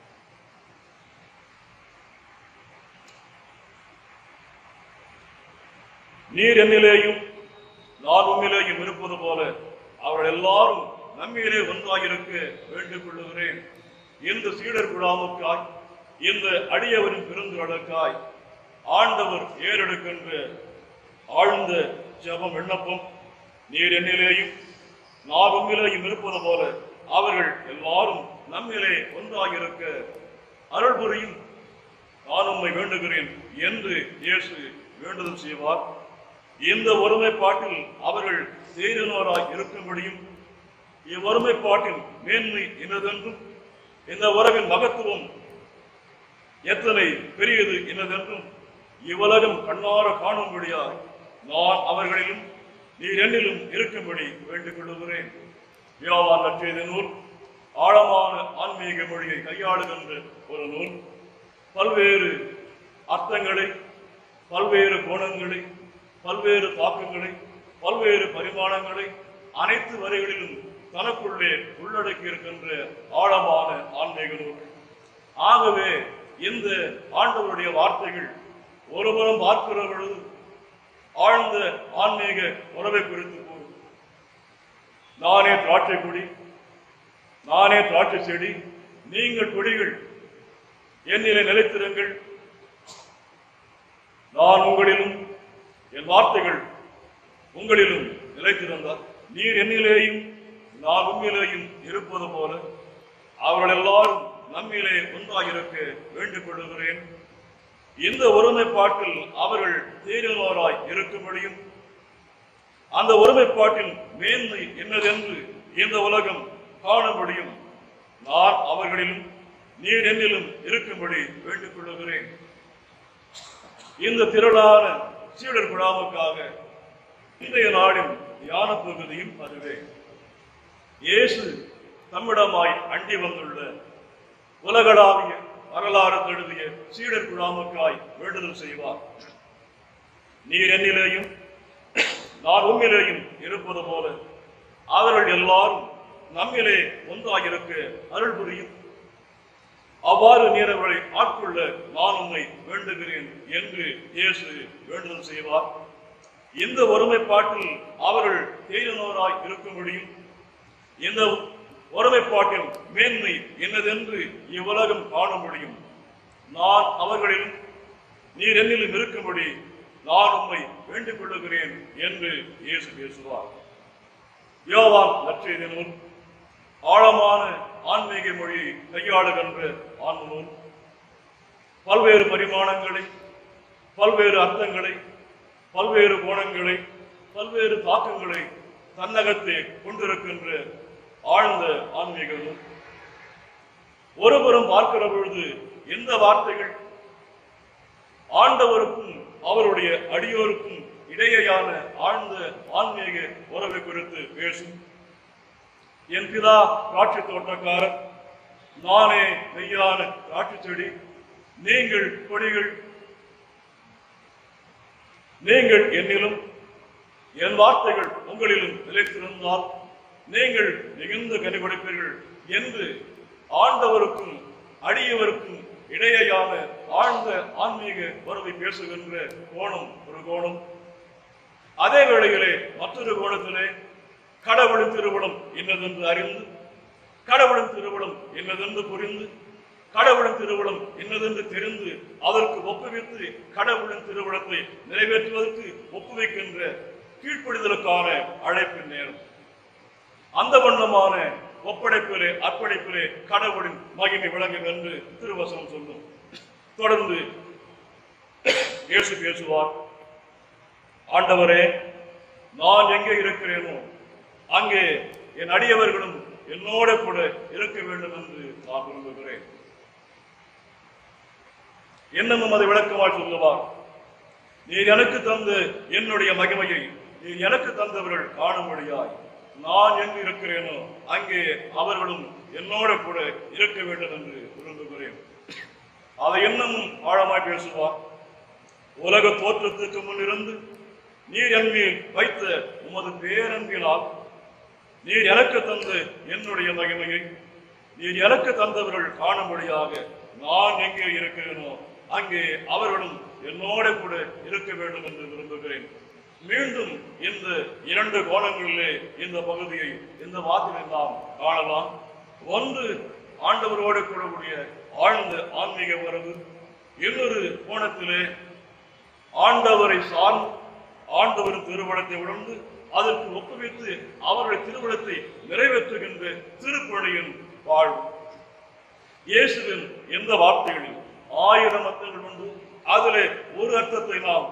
நீர் என்னிலேயும் நான் உம்மிலேயும் இருப்பது போல அவர்கள் எல்லாரும் நம்மிலே ஒன்றாயிருக்க வேண்டிக் கொள்ளுகிறேன். இந்த சீடர் குழாமுக்காய், இந்த அடியவரின் பெருந்திரளுக்காய் ஆண்டவர் ஏறெடுக்கின்ற ஆழ்ந்த ஜெபம் விண்ணப்பம், நீர் என்னிலேயும் நான் உம்மிலேயும் இருப்பது போல அவர்கள் எல்லாரும் நம்மிலே ஒன்றாயிருக்க அருள் புரியும், நான் உம்மை வேண்டுகிறேன் என்று இயேசு வேண்டுதல் செய்வார். இந்த ஒருமைப்பாட்டில் அவர்கள் தேறினோராய் இருக்கும்படியும், இவ்வொருமைப்பாட்டின் மேன்மை என்னதென்றும், இந்த உறவின் மகத்துவம் எத்தனை பெரியது என்னதென்றும் இவ்வுலகம் கண்ணார காணும்படியாய் நான் அவர்களிலும் நீர் என்னிலும் இருக்கும்படி வேண்டிக் கொள்ளுகிறேன். யோவான் நற்செய்தி நூல் ஆழமான ஆன்மீக மொழியை கையாளுகின்ற ஒரு நூல். பல்வேறு அர்த்தங்களை, பல்வேறு கோணங்களை, பல்வேறு தாக்கங்களை, பல்வேறு பரிமாணங்களை அனைத்து வரிகளிலும் தனக்குள்ளே உள்ளடக்கி இருக்கின்ற ஆழமான ஆன்மீக நூல். ஆகவே இந்த ஆண்டவருடைய வார்த்தைகள் ஒருபுறம் பார்க்கிற பொழுது ஆழ்ந்த ஆன்மீக உறவை குறித்து கூறும். நானே திராட்சை கொடி, நானே திராட்சை செடி, நீங்கள் கொடிகள், என்னிலே நிலைத்திருங்கள், நான் உங்களிலும் என் வார்த்தைகள் உங்களிலும் நிலைத்திருந்தார் நீர் என்னிலேயும் நான் உண்மையிலேயும் இருப்பது போல அவர்கள் எல்லாரும் நம்மிலே ஒன்றாயிருக்க வேண்டிக் கொள்ளுகிறேன். இந்த ஒருமைப்பாட்டில் அவர்கள் தேறினோராய் இருக்கும்படியும், அந்த ஒருமைப்பாட்டின் மேன்மை என்னதென்று இந்த உலகம் காணும்படியும் நான் அவர்களிலும் நீர் என்னிலும் இருக்கும்படி வேண்டிக் கொள்ளுகிறேன். இந்த திரளான சீடர் குழாமுக்காக இன்றைய நாளின் தியான பகுதியும் அதுவே. இயேசு தம்மிடமாய் அண்டி வந்துள்ள உலகளாவிய வரலாறு தழுவிய சீடர் குழாமுக்காய் வேண்டுதல் செய்வார். நீர் என்னிலேயும் நான் உம்மிலேயும் இருப்பது போல அவர்கள் எல்லாரும் நம்மிலே ஒன்றாயிருக்க அருள் புரியும். அவ்வாறு நீர் அவர்களை ஆட்கொள்ள நான் உம்மை வேண்டுகிறேன் என்று இயேசு வேண்டுதல் செய்வார். இந்த ஒருமைப்பாட்டில் அவர்கள் தேறினோராய் இருக்கும்படியும் இந்த ஒருமைப்பாட்டின் மேன்மை என்னதென்று இவ்வுலகம் காண முடியும். நான் அவர்களிலும் நீர் என்னிலும் இருக்கும்படி நான் உம்மை வேண்டிக் கொள்ளுகிறேன் என்று இயேசு பேசுவார். யோவான் நற்செய்தி நூல் ஆழமான ஆன்மீக மொழியை கையாளுகின்ற ஆன்ம நூல். பல்வேறு பரிமாணங்களை, பல்வேறு அர்த்தங்களை, பல்வேறு கோணங்களை, பல்வேறு தாக்கங்களை தன்னகத்தை கொண்டிருக்கின்ற ஆழ்ந்த ஆன்மீக நூல். ஒருபுறம் பார்க்கிற பொழுது எந்த வார்த்தைகள் ஆண்டவருக்கும் அவருடைய அடியோருக்கும் இடையேயான ஆழ்ந்த ஆன்மீக உறவை குறித்து பேசும். என் பிதா திராட்சை தோட்டக்காரர், நானே மெய்யான திராட்சை செடி, நீங்கள் கொடிகள். நீங்கள் என்னிலும் என் வார்த்தைகள் உங்களிலும் நிலைத்திருந்தால் நீங்கள் மிகுந்த கனி கொடுப்பீர்கள் என்று ஆண்டவருக்கும் அடியவருக்கும் இடையேயான ஆழ்ந்த ஆன்மீக உறவை பேசுகின்ற கோணம் ஒரு கோணம். அதே வேளையிலே மற்றொரு கோணத்திலே கடவுளின் திருவுளம் என்னதென்று அறிந்து, கடவுளின் திருவுளம் என்னதென்று புரிந்து, கடவுளின் திருவுளம் என்னதென்று தெரிந்து அதற்கு ஒப்புவித்து கடவுளின் திருவுளத்தை நிறைவேற்றுவதற்கு ஒப்புவிக்கின்ற கீழ்ப்படிதலுக்கான அழைப்பின் நேரம். அந்த வண்ணமான ஒப்படைப்பிலே அர்ப்பணிப்பிலே கடவுளின் மகிமை விளங்கும் என்று திருவசனம் சொல்லும். தொடர்ந்து இயேசு பேசுவார். ஆண்டவரே, நான் எங்கே இருக்கிறேனோ அங்கே என் அடியவர்களும் என்னோட கூட இருக்க வேண்டும் என்று நான் விரும்புகிறேன். என்னமும் அதை விளக்கமாய் சொல்லுவார். நீர் எனக்கு தந்த என்னுடைய மகிமையை நீர் எனக்கு தந்தவர்கள் காணும்படியாய் நான் எங்கு இருக்கிறேனோ அங்கே அவர்களும் என்னோட கூட இருக்க வேண்டும் என்று விரும்புகிறேன். அதை இன்னமும் ஆழமாய் பேசுவார். உலக தோற்றத்துக்கு முன்னிருந்து நீர் என் மேல் வைத்த உமது பேரன்பினால் நீர் எனக்கு தந்த என்னுடைய மகிமையை நீர் எனக்கு தந்தவர்கள் காணும்படியாக நான் எங்கே இருக்கிறேனோ அங்கே அவர்களும் என்னோட கூட இருக்க வேண்டும் என்று விரும்புகிறேன். மீண்டும் இந்த இரண்டு கோணங்களிலே இந்த பகுதியை இந்த வாக்கினை நாம் காணலாம். ஒன்று ஆண்டவரோடு கூடக்கூடிய ஆழ்ந்த ஆன்மீக உறவு, இன்னொரு கோணத்திலே ஆண்டவரை சார்ந்து ஆண்டவரின் திருவுளத்தை உணர்ந்து அதற்கு ஒப்புவித்து அவருடைய திருவுளத்தை நிறைவேற்றுகின்ற திருப்பணியின் வாழ்வு. இயேசுவின் எந்த வார்த்தைகளில் 1000 அர்த்தங்கள் உண்டு. அதிலே ஒரு அர்த்தத்தை நாம்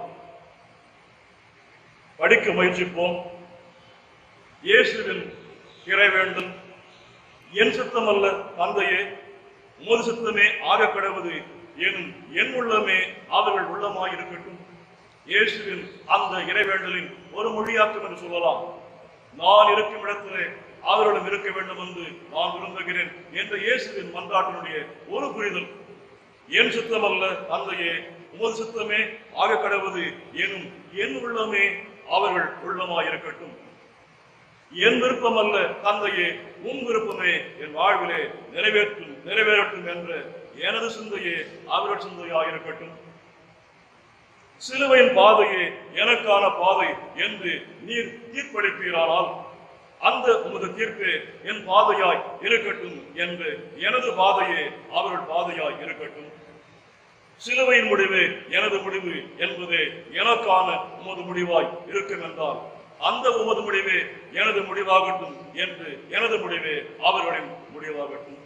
படிக்க முயற்சிப்போம். இயேசுவின் இறை வேண்டும், என் சித்தம் அல்ல தந்தையே உமது சித்தமே ஆக கடவுது எனும் என் உள்ளமே அவர்கள் உள்ளமாய் இருக்கட்டும். இயேசுவின் அந்த இறைவேண்டலின் ஒரு மொழியாக்கம் என்று சொல்லலாம். நான் இருக்கும் இடத்திலே அவர்களும் இருக்க வேண்டும் என்று நான் விரும்புகிறேன் என்ற இயேசுவின் மன்றாட்டினுடைய ஒரு புரிதல். என் சித்தம் அல்ல தந்தையே உமது சித்தமே ஆக கடவுது எனும் என் உள்ளமே அவர்கள் உள்ளமாயிருக்கட்டும். என் விருப்பம் அல்ல தந்தையே உன் விருப்பமே என் வாழ்விலே நிறைவேறட்டும் என்ற எனது சிந்தையே அவர்கள் சிந்தையாயிருக்கட்டும். சிலுவையின் பாதையே எனக்கான பாதை என்று நீர் தீர்ப்பளிப்பீரானால் அந்த உமது தீர்ப்பே என் பாதையாய் இருக்கட்டும் என்று எனது பாதையே அவர்கள் பாதையாய் இருக்கட்டும். சிலுவையின் முடிவே எனது முடிவு என்பதே எனக்கான உமது முடிவாய் இருக்கும் என்றால் அந்த உமது முடிவே எனது முடிவாகட்டும் என்று எனது முடிவே அவர்களின் முடிவாகட்டும்.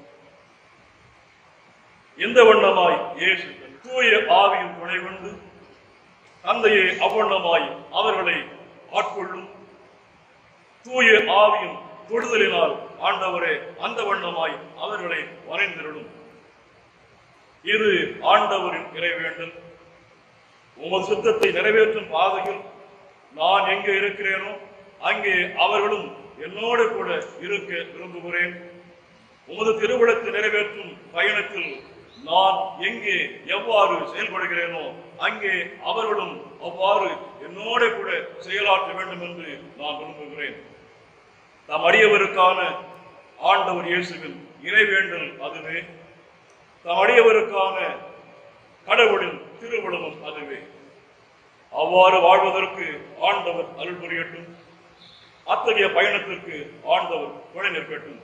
இந்த வண்ணமாய் இயேசு தூய ஆவியின் துணை கொண்டு தந்தையே அவ்வண்ணமாய் அவர்களை ஆட்கொள்ளும். தூய ஆவியின் தொடுதலினால் ஆண்டவரே அந்த வண்ணமாய் அவர்களை வரைந்திருடும். இது ஆண்டவரின் இறைவேண்டல். உமது சித்தத்தை நிறைவேற்றும் பாதையில் நான் எங்கே இருக்கிறேனோ அங்கே அவர்களும் என்னோடு கூட இருக்க விரும்புகிறேன். உமது திருவிழத்தை நிறைவேற்றும் பயணத்தில் நான் எங்கே எவ்வாறு செயல்படுகிறேனோ அங்கே அவர்களும் அவ்வாறு என்னோட கூட செயலாற்ற வேண்டும் என்று நான் விரும்புகிறேன். தம் அடியவருக்கான ஆண்டவர் இயேசுவின் இறைவேண்டல் அதுவே. தம் அடியவருக்கான கடவுளின் திருவுளமும் அதுவே. அவ்வாறு வாழ்வதற்கு ஆண்டவர் அருள் புரியட்டும். அத்தகைய பயணத்திற்கு ஆண்டவர் துணை நிற்கட்டும்.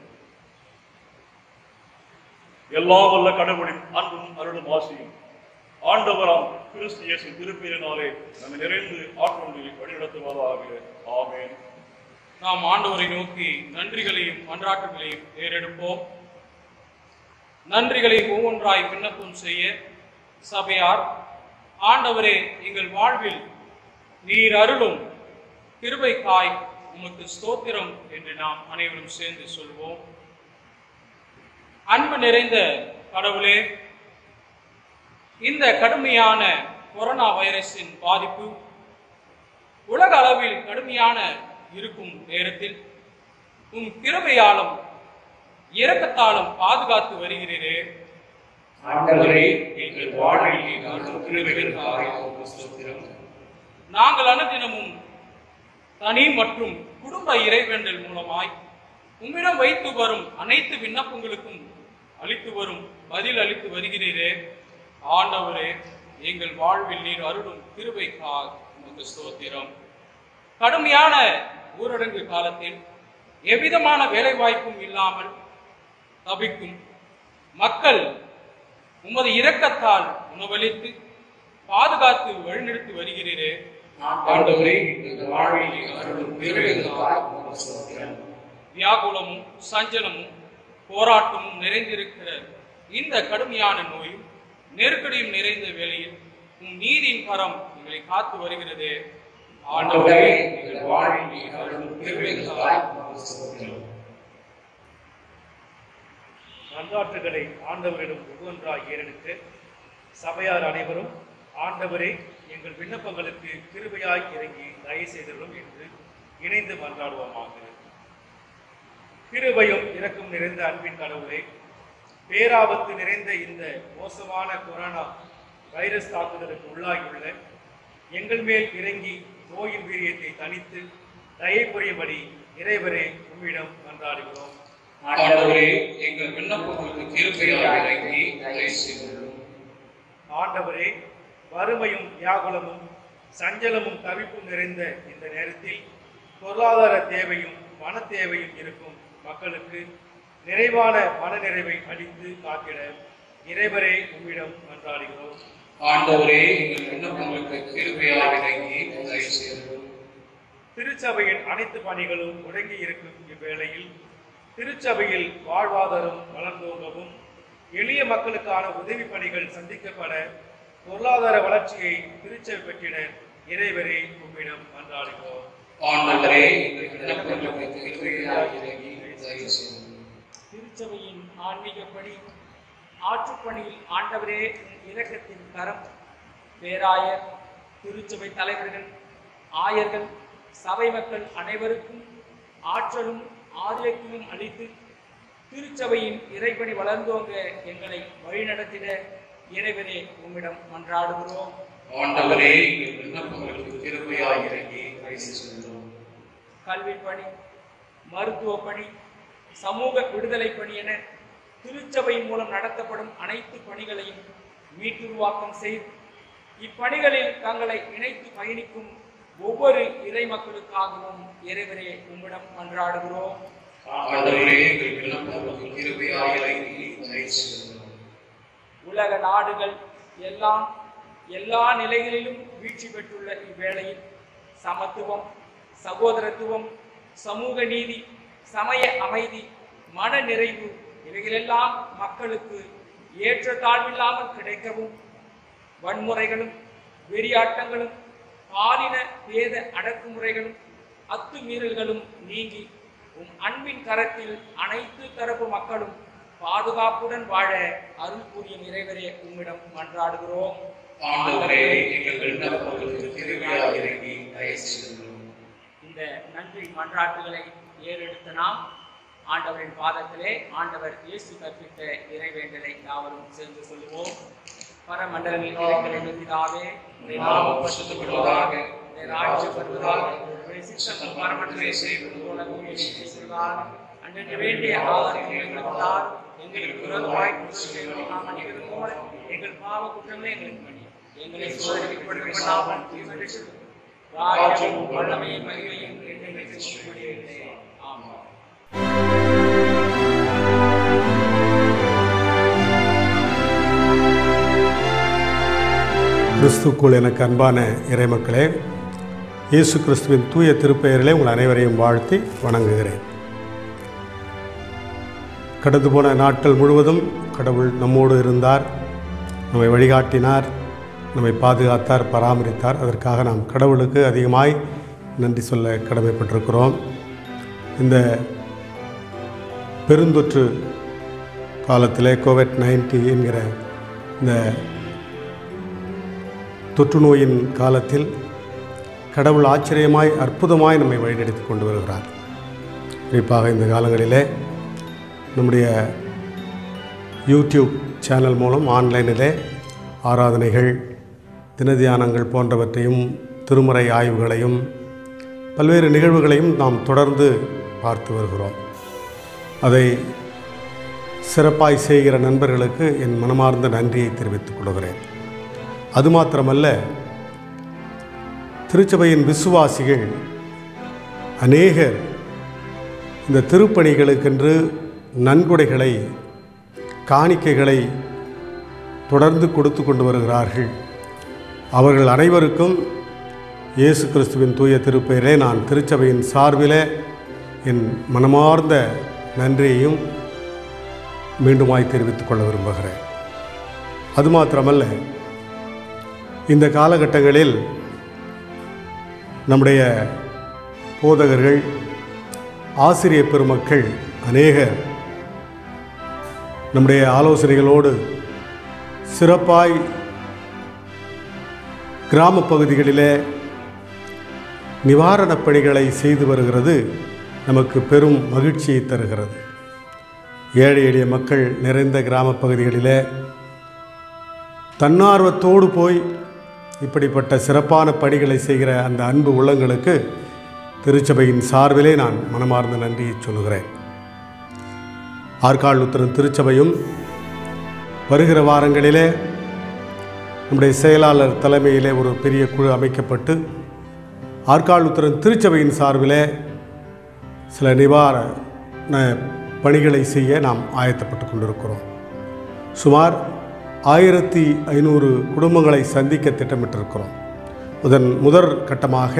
எல்லாம் வல்ல கடவுளின் அன்பும் அருளும் ஆசியும் ஆண்டவராம் கிறிஸ்து இயேசுவின் திருப்பெயரினாலே நம்மை நிறைந்து ஆற்றொன்றி வழிநடத்துவதாக. ஆமென். நாம் ஆண்டவரை நோக்கி நன்றிகளையும் மன்றாட்டுகளையும் ஏறெடுப்போம். நன்றிகளை ஒவ்வொன்றாய் விண்ணப்பம் செய்ய சபையார், ஆண்டவரே, எங்கள் வாழ்வில் நீர் அருளும் கிருபைக்காய் உமக்கு ஸ்தோத்திரம் என்று நாம் அனைவரும் சேர்ந்து சொல்வோம். அன்பு நிறைந்த கடவுளே, இந்த கடுமையான கொரோனா வைரஸின் பாதிப்பு உலக அளவில் கடுமையான இருக்கும் நேரத்தில் உம் கிருபையாலும் இரக்கத்தாலும் பாதுகாத்து வருகிறீரே. ஆண்டவரே, எங்கள் வாழ்வில் அருளும் கிருபைகளுக்காக உமக்கு ஸ்தோத்திரம். நாங்கள் அனுதினமும் தனி மற்றும் குடும்ப இறைவேண்டல் மூலமாய் உம்மிடம் வைத்து வரும் அனைத்து விண்ணப்பங்களுக்கும் அளித்து வரும் பதில் அளித்து வருகிறீரே. ஆண்டவரே, எங்கள் வாழ்வில் நீர் அருளும் கிருபைக்காக உமக்கு ஸ்தோத்திரம். கடுமையான ஊரடங்கு காலத்தில் எவ்விதமான வேலை வாய்ப்பும் இல்லாமல் தவிக்கும் மக்கள் உமது இரக்கத்தால் உணவளித்து பாதுகாத்து வழிநடத்தி வருகிறீரே. ஆண்டவரே, எங்கள் வாழ்வில் அருளும் கிருபைகளுக்காக உமக்கு ஸ்தோத்திரம். வியாகுலமும் சஞ்சலமும் போராட்டமும் நிறைந்திருக்கிற இந்த கடுமையான நோயும் நெருக்கடியும் நிறைந்த வேளையில் உம் நீதியின் கரம் எங்களை காத்து வருகிறது. ஆண்டவரே, எங்கள் வாழ்வில் அருளும் கிருபைகளுக்காக உமக்கு ஸ்தோத்திரம். மன்றாட்டுகளை ஆண்டவரிடம் ஒவ்வொன்றாய் ஏறெடுத்து சபையார் அனைவரும் ஆண்டவரே, எங்கள் விண்ணப்பங்களுக்கு கிருபையாய் இறங்கி தயவு செய்தலும் என்று இணைந்து மன்றாடுவோமாக. கிருபையும் இரக்கம் நிறைந்த அன்பின் கடவுளே, பேராபத்து நிறைந்த இந்த மோசமான கொரோனா வைரஸ் தாக்குதலுக்கு உள்ளாகியுள்ள எங்கள் மேல் இறங்கி நோயின் வீரியத்தை தணித்து தயை புரியும்படி இறைவரே உம்மிடம் மன்றாடுகிறோம். ஆண்டவரே, எங்கள் விண்ணப்பங்களுக்கு கிருபையாய் இறங்கி தயை செய்தருளும். ஆண்டவரே, வறுமையும் வியாகுலமும் சஞ்சலமும் தவிப்பும் நிறைந்த இந்த நேரத்தில் பொருளாதார தேவையும் மன தேவையும் இருக்கும் மக்களுக்கு நிறைவான மனநிறைவை அளித்து காத்திட இறைவரே உம்மிடம் மன்றாடுகிறோம். ஆண்டவரே, எங்கள் விண்ணப்பங்களுக்கு கிருபையாய் இறங்கி தயை செய்தருளும். திருச்சபையின் அனைத்து பணிகளும் முடங்கி இருக்கும் இவ்வேளையில் திருச்சபையில் வாழ்வாதாரம் வளர்ந்தோங்கவும் எளிய மக்களுக்கான உதவி பணிகள் சந்திக்கப்பட பொருளாதார வளர்ச்சியை திருச்சபை பெற்றிட இறைவரே உம்மிடம் மன்றாடுகிறோம். ஆண்டவரே, எங்கள் விண்ணப்பங்களுக்கு கிருபையாய் இறங்கி தயை செய்தருளும். திருச்சபையின் ஆன்மீக பணி ஆற்றுப்பணியில் ஆண்டவரே இரக்கத்தின் கரம் பேராயர், திருச்சபை தலைவர்கள், ஆயர்கள், சபை மக்கள் அனைவருக்கும் ஆற்றலும் ஆரோக்கியமும் அளித்து திருச்சபையின் இறைப்பணி வளர்ந்தோங்க எங்களை வழிநடத்திட இறைவனே உம்மிடம் மன்றாடுகிறோம். ஆண்டவரே, எங்கள் விண்ணப்பங்களுக்கு கிருபையாய் இறங்கி தயை செய்தருளும். கல்வி பணி, மருத்துவ பணி, சமூக விடுதலை பணி என திருச்சபையின் மூலம் நடத்தப்படும் அனைத்து பணிகளையும் மீட்டுருவாக்கம் செய்து இப்பணிகளில் தங்களை இணைத்து பயணிக்கும் ஒவ்வொரு இறை மக்களுக்காகவும் இறைவரே உம்மிடம் மன்றாடுகிறோம். ஆண்டவரே, எங்கள் விண்ணப்பங்களுக்கு கிருபையாய் இறங்கி தயை செய்தருளும். உலக நாடுகள் எல்லாம் எல்லா நிலைகளிலும் வீழ்ச்சி பெற்றுள்ள இவ்வேளையில் சமத்துவம், சகோதரத்துவம், சமூக நீதி, சமய அமைதி, மன நிறைவு இவைகளெல்லாம் மக்களுக்கு ஏற்றத்தாழ்வில்லாமல் கிடைக்கவும் வன்முறைகளும் வெறியாட்டங்களும் பாலின பேத அடக்குமுறைகளும் அத்துமீறல்களும் நீங்கி உம் அன்பின் கரத்தில் அனைத்து தரப்பு மக்களும் பாதுகாப்புடன் வாழ அருள் புரியும் இறைவரே உம்மிடம் மன்றாடுகிறோம். ஆண்டவரே, எங்கள் விண்ணப்பங்களுக்கு கிருபையாய் இறங்கி தயை செய்தருளும். இந்த நன்றி மன்றாட்டுகளை ஏறெடுத்த நாம் ஆண்டவரின் பாதத்திலே ஆண்டவர் இயேசு கற்பித்த இறைவேண்டலை யாவரும் சேர்ந்து சொல்லுவோம். பரமண்டலங்களில் இருக்கிற பிதாவே, உம்முடைய நாமம் பரிசுத்தப்படுவதாக, உம்முடைய ராஜ்யம் வருவதாக, உம்முடைய சித்தம் பரமண்டலே செய்வது போல பூமியிலே செய்வதாக. அன்றைக்கு வேண்டிய ஆதாரத்தை எங்களுக்கு தாரும். எங்களுக்கு விரோதமாய் குற்றம் செய்வதை நாம் மன்னிக்கிறது போல எங்கள் பாவ குற்றங்களை எங்களுக்கு மன்னியும். எங்களை சோதனைக்குட்படுத்தாமல் தீர்த்து ராஜ்யமும் வல்லமையும் மகிமையும் என்றென்றைக்கும் உம்முடையதே. ஆமென். கிறிஸ்துக்குள் எனக்கு அன்பான இறைமக்களே, இயேசு கிறிஸ்துவின் தூய திருப்பெயரிலே உங்கள் அனைவரையும் வாழ்த்தி வணங்குகிறேன். கடந்து போன நாட்கள் முழுவதும் கடவுள் நம்மோடு இருந்தார், நம்மை வழிகாட்டினார், நம்மை பாதுகாத்தார், பராமரித்தார். அதற்காக நாம் கடவுளுக்கு அதிகமாய் நன்றி சொல்ல கடமைப்பட்டிருக்கிறோம். இந்த பெருந்தொற்று காலத்திலே கோவிட்-19 என்கிற இந்த தொற்று நோயின் காலத்தில் கடவுள் ஆச்சரியமாய் அற்புதமாய் நம்மை வழிநடத்தி கொண்டு வருகிறார். குறிப்பாக இந்த காலங்களிலே நம்முடைய யூடியூப் சேனல் மூலம் ஆன்லைனிலே ஆராதனைகள், தினதியானங்கள் போன்றவற்றையும், திருமறை ஆய்வுகளையும், பல்வேறு நிகழ்வுகளையும் நாம் தொடர்ந்து பார்த்து வருகிறோம். அதை சிறப்பாய் செய்கிற நண்பர்களுக்கு என் மனமார்ந்த நன்றியை தெரிவித்துக் கொள்கிறேன். அது மாத்திரமல்ல, திருச்சபையின் விசுவாசிகள் அநேகர் இந்த திருப்பணிகளுக்கென்று நன்கொடைகளை, காணிக்கைகளை தொடர்ந்து கொடுத்து கொண்டு வருகிறார்கள். அவர்கள் அனைவருக்கும் இயேசு கிறிஸ்துவின் தூய திருப்பெயரிலே நான் திருச்சபையின் சார்பிலே என் மனமார்ந்த நன்றியையும் மீண்டுமாய் தெரிவித்துக் கொள்ள விரும்புகிறேன். அது மாத்திரமல்ல, இந்த காலகட்டங்களில் நம்முடைய போதகர்கள், ஆசிரியர் பெருமக்கள் அநேகர் நம்முடைய ஆலோசனைகளோடு சிறப்பாய் கிராம பகுதிகளிலே நிவாரணப் பணிகளை செய்து வருகிறது நமக்கு பெரும் மகிழ்ச்சியை தருகிறது. ஏழை எளிய மக்கள் நிறைந்த கிராம பகுதிகளிலே தன்னார்வத்தோடு போய் இப்படிப்பட்ட சிறப்பான பணிகளை செய்கிற அந்த அன்பு உள்ளங்களுக்கு திருச்சபையின் சார்பிலே நான் மனமார்ந்த நன்றியை சொல்கிறேன். ஆற்காடு லுத்தரன் திருச்சபையும் வருகிற வாரங்களிலே நம்முடைய செயலாளர் தலைமையிலே ஒரு பெரிய குழு அமைக்கப்பட்டு ஆற்காடு லுத்தரன் திருச்சபையின் சார்பிலே சில நிவாரண பணிகளை செய்ய நாம் ஆயத்தப்பட்டு கொண்டிருக்கிறோம். சுமார் 1500 குடும்பங்களை சந்திக்க திட்டமிட்டிருக்கிறோம். முதற் கட்டமாக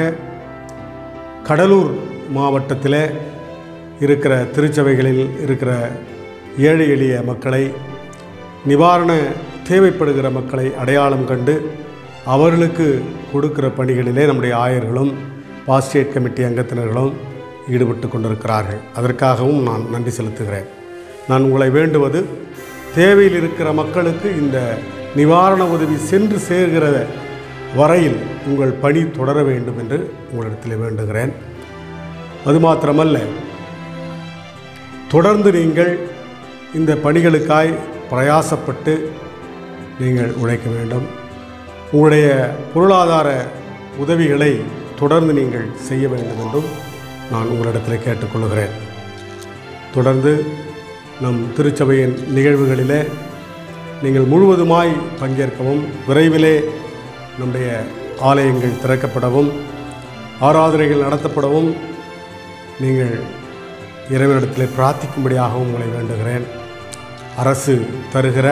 கடலூர் மாவட்டத்தில் இருக்கிற திருச்சபைகளில் இருக்கிற ஏழை எளிய மக்களை, நிவாரண தேவைப்படுகிற மக்களை அடையாளம் கண்டு அவர்களுக்கு கொடுக்கிற பணிகளிலே நம்முடைய ஆயர்களும் பாஸ்டேட் கமிட்டி அங்கத்தினர்களும் ஈடுபட்டு கொண்டிருக்கிறார்கள். அதற்காகவும் நான் நன்றி செலுத்துகிறேன். நான் உங்களை வேண்டுவது, தேவையில் இருக்கிற மக்களுக்கு இந்த நிவாரண உதவி சென்று சேர்கிற வரையில் உங்கள் பணி தொடர வேண்டும் என்று உங்களிடத்தில் வேண்டுகிறேன். அது மாத்திரமல்ல, தொடர்ந்து நீங்கள் இந்த பணிகளுக்காய் பிரயாசப்பட்டு நீங்கள் உழைக்க வேண்டும். உங்களுடைய பொருளாதார உதவிகளை தொடர்ந்து நீங்கள் செய்ய வேண்டும் என்றும் நான் உங்களிடத்தில் கேட்டுக்கொள்கிறேன். தொடர்ந்து நம் திருச்சபையின் நிகழ்வுகளிலே நீங்கள் முழுவதுமாய் பங்கேற்கவும், விரைவிலே நம்முடைய ஆலயங்கள் திறக்கப்படவும், ஆராதனைகள் நடத்தப்படவும் நீங்கள் இறைவனிடத்திலே பிரார்த்திக்கும்படியாகவும் உங்களை வேண்டுகிறேன். அரசு தருகிற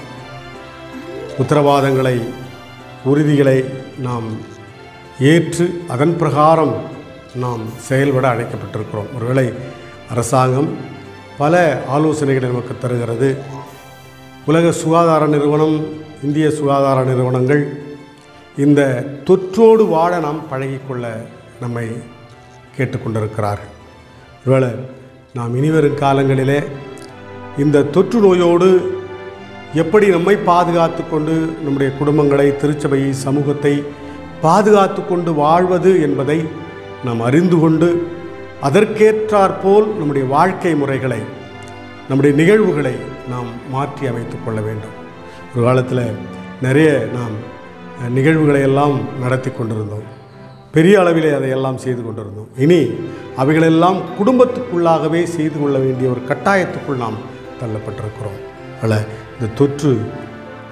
உத்தரவாதங்களை, உறுதிகளை நாம் ஏற்று அதன் பிரகாரம் நாம் செயல்பட அழைக்கப்பட்டிருக்கிறோம். ஒருவேளை அரசாங்கம் பல ஆலோசனைகளை நமக்கு தருகிறது. உலக சுகாதார நிறுவனம், இந்திய சுகாதார நிறுவனங்கள் இந்த தொற்றோடு வாழ நாம் பழகிக்கொள்ள நம்மை கேட்டுக்கொண்டிருக்கிறார்கள். ஒருவேளை நாம் இனிவரும் காலங்களிலே இந்த தொற்று நோயோடு எப்படி நம்மை பாதுகாத்து கொண்டு நம்முடைய குடும்பங்களை, திருச்சபையை, சமூகத்தை பாதுகாத்து கொண்டு வாழ்வது என்பதை நாம் அறிந்து கொண்டு அதற்கேற்றாற்போல் நம்முடைய வாழ்க்கை முறைகளை, நம்முடைய நிகழ்வுகளை நாம் மாற்றி அமைத்து கொள்ள வேண்டும். ஒரு காலத்தில் நிறைய நாம் நிகழ்வுகளை எல்லாம் நடத்தி கொண்டிருந்தோம், பெரிய அளவிலே அதையெல்லாம் செய்து கொண்டிருந்தோம். இனி அவைகளெல்லாம் குடும்பத்துக்குள்ளாகவே செய்து கொள்ள வேண்டிய ஒரு கட்டாயத்துக்குள் நாம் தள்ளப்பட்டிருக்கிறோம். அதில் இந்த தொற்று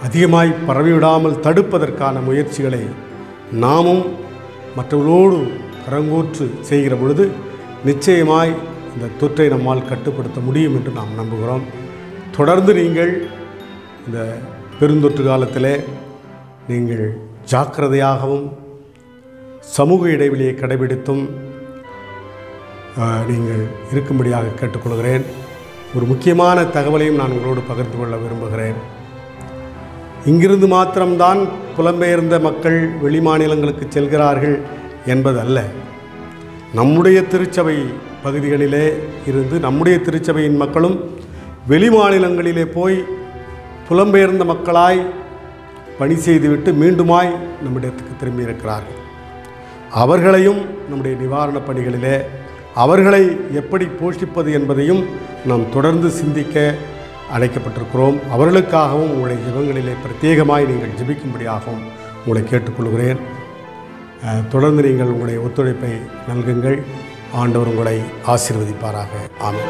அதிகமாய் பரவிவிடாமல் தடுப்பதற்கான முயற்சிகளை நாமும் மற்றவர்களோடு கரங்கோற்று செய்கிற பொழுது நிச்சயமாய் இந்த தொற்றை நம்மால் கட்டுப்படுத்த முடியும் என்று நாம் நம்புகிறோம். தொடர்ந்து நீங்கள் இந்த பெருந்தொற்று காலத்தில் நீங்கள் ஜாக்கிரதையாகவும் சமூக இடைவெளியை கடைபிடித்தும் நீங்கள் இருக்கும்படியாக கேட்டுக்கொள்கிறேன். ஒரு முக்கியமான தகவலையும் நான் உங்களோடு பகிர்ந்து கொள்ள விரும்புகிறேன். இங்கிருந்து மாத்திரம்தான் புலம்பெயர்ந்த மக்கள் வெளிமாநிலங்களுக்கு செல்கிறார்கள் என்பதல்ல. நம்முடைய திருச்சபை பகுதிகளிலே இருந்து நம்முடைய திருச்சபையின் மக்களும் வெளிமாநிலங்களிலே போய் புலம்பெயர்ந்த மக்களாய் பணி செய்துவிட்டு மீண்டுமாய் நம்மிடத்துக்கு திரும்பி இருக்கிறார்கள். அவர்களையும் நம்முடைய நிவாரணப் பணிகளிலே அவர்களை எப்படி போஷிப்பது என்பதையும் நாம் தொடர்ந்து சிந்திக்க அழைக்கப்பட்டிருக்கிறோம். அவர்களுக்காகவும் உங்களுடைய ஜெபங்களிலே பிரத்யேகமாய் நீங்கள் ஜெபிக்கும்படியாகவும் உங்களை கேட்டுக்கொள்கிறேன். தொடர்ந்து நீங்கள் உங்களுடைய ஒத்துழைப்பை நல்குங்கள். ஆண்டவர் உங்களை ஆசீர்வதிப்பாராக. ஆமென்.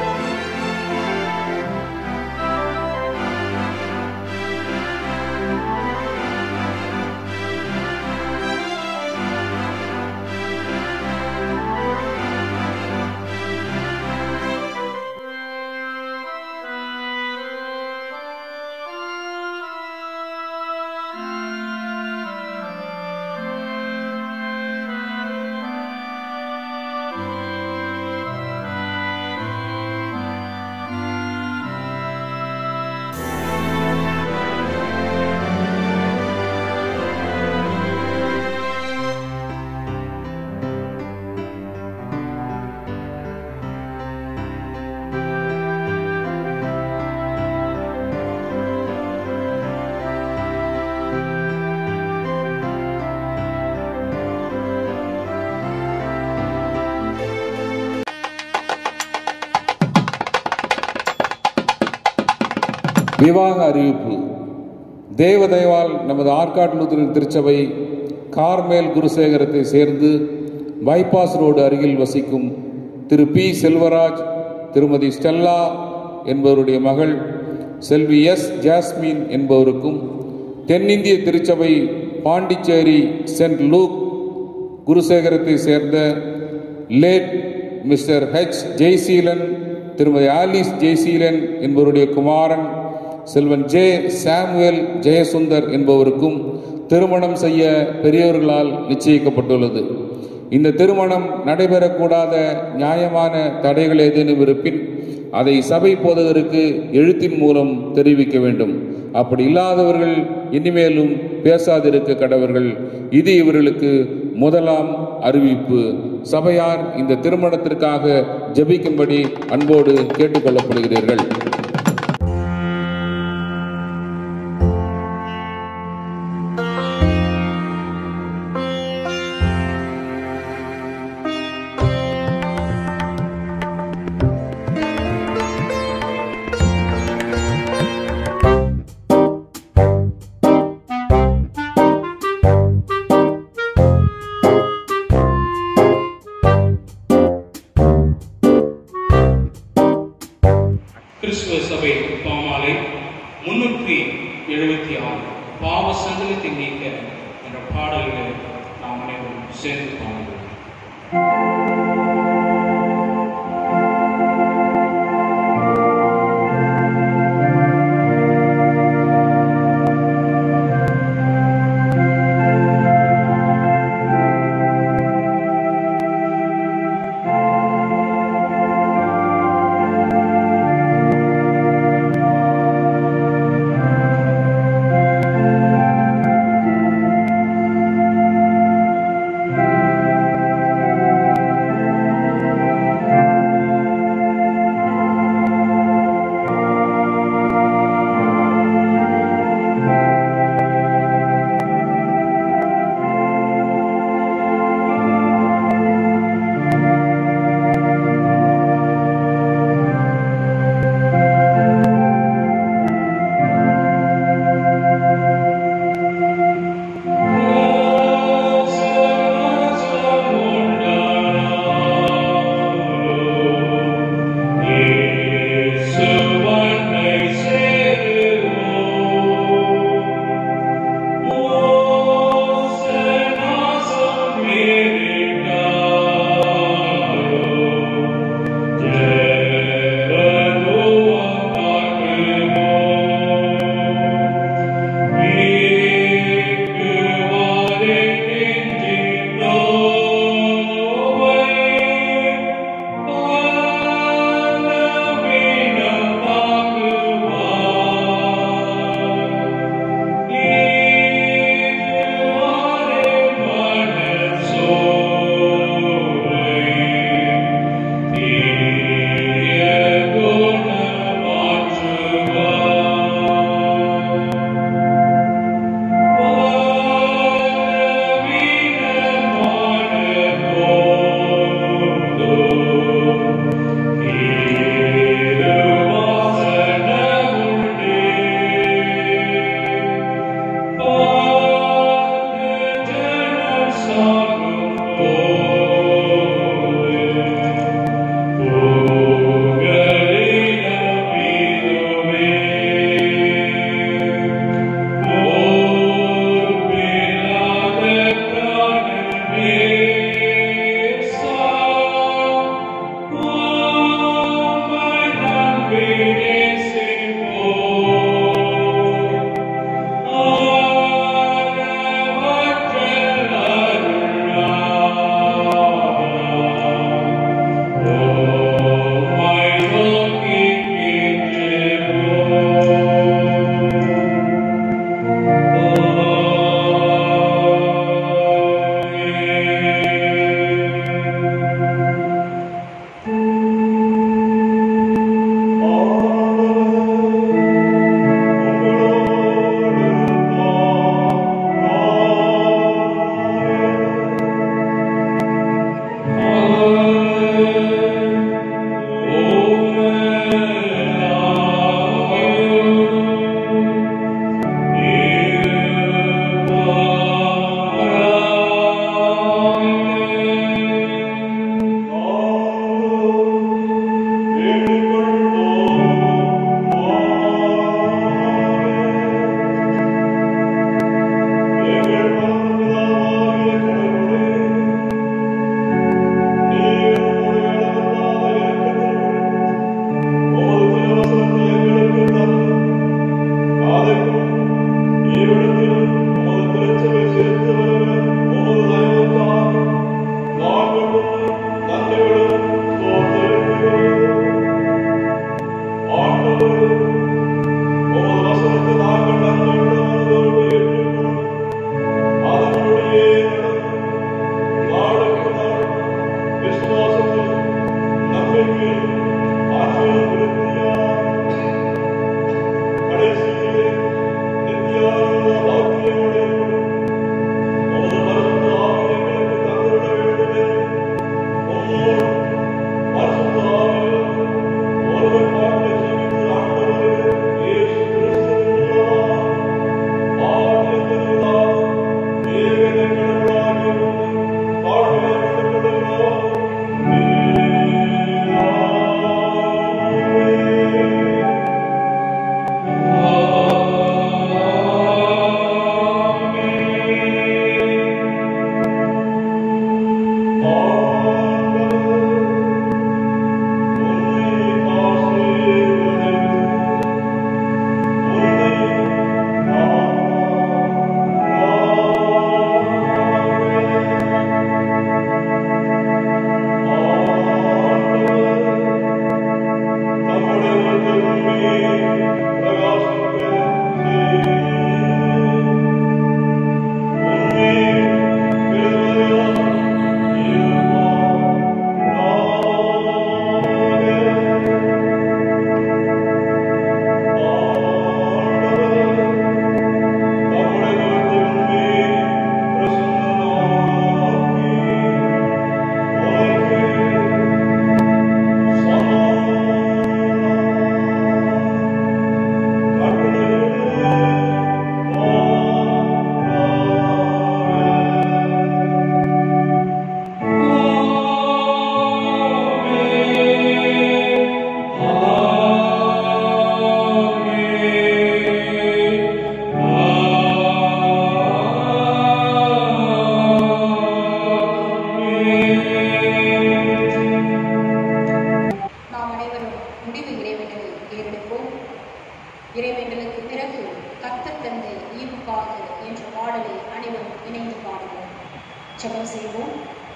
விவாக அறிவிப்பு. தேவதயவால் நமது ஆற்காட்டு லூத்தரன் திருச்சபை கார்மேல் குருசேகரத்தை சேர்ந்து பைபாஸ் ரோடு அருகில் வசிக்கும் திரு பி செல்வராஜ், திருமதி ஸ்டெல்லா என்பவருடைய மகள் செல்வி எஸ் ஜாஸ்மின் என்பவருக்கும், தென்னிந்திய திருச்சபை பாண்டிச்சேரி சென்ட் லூக் குருசேகரத்தை சேர்ந்த லேட் மிஸ்டர் ஹெச் ஜெய்சீலன், திருமதி ஆலிஸ் ஜெய்சீலன் என்பவருடைய குமாரன் செல்வன் ஜே சாமுவேல் ஜெயசுந்தர் என்பவருக்கும் திருமணம் செய்ய பெரியவர்களால் நிச்சயிக்கப்பட்டுள்ளது. இந்த திருமணம் நடைபெறக்கூடாத நியாயமான தடைகள் ஏதேனும் இருப்பின் அதை சபை போதகருக்கு எழுத்தின் மூலம் தெரிவிக்க வேண்டும். அப்படி இல்லாதவர்கள் இனிமேலும் பேசாதிருக்க கடவர்கள். இது இவர்களுக்கு முதலாம் அறிவிப்பு. சபையார் இந்த திருமணத்திற்காக ஜெபிக்கும்படி அன்போடு கேட்டுக்கொள்ளப்படுகிறீர்கள். கிறிஸ்துவ சபை பாமாலை 376 பாவ சங்கலத்தை நீக்க என்ற பாடல்களை நாம் அனைவரும் சேர்ந்து பாடுவோம். ஜெபம் செய்வோம்.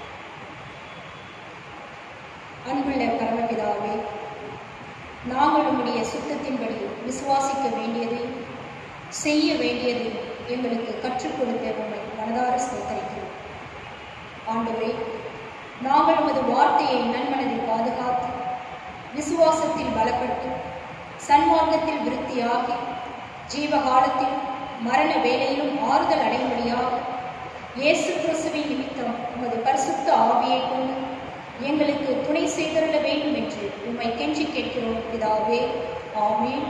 அன்புள்ள பரமபிதாவே, நாங்கள் உம்முடைய சுத்தத்தின்படி விசுவாசிக்க வேண்டியதை செய்ய வேண்டியதை எங்களுக்கு கற்றுக் கொடுத்த உம்மை மனதார ஸ்தோத்திரிக்கிறோம். ஆண்டவரே, நாங்கள் உமது வார்த்தையை நன்மனதில் பாதுகாத்து விசுவாசத்தில் பலப்பட்டு சன்மார்க்கத்தில் விருத்தியாகி ஜீவகாலத்தில் மரண வேளையிலும் ஆறுதல் அடையும்படியாக இயேசு கிறிஸ்துவின் நிமித்தம் உமது பரிசுத்த ஆவியை கொண்டு எங்களுக்கு துணை செய்தருள வேண்டும் என்று உம்மை கெஞ்சி கேட்கிறோம் பிதாவே. ஆமென்.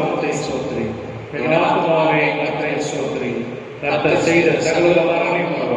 செய்த சகல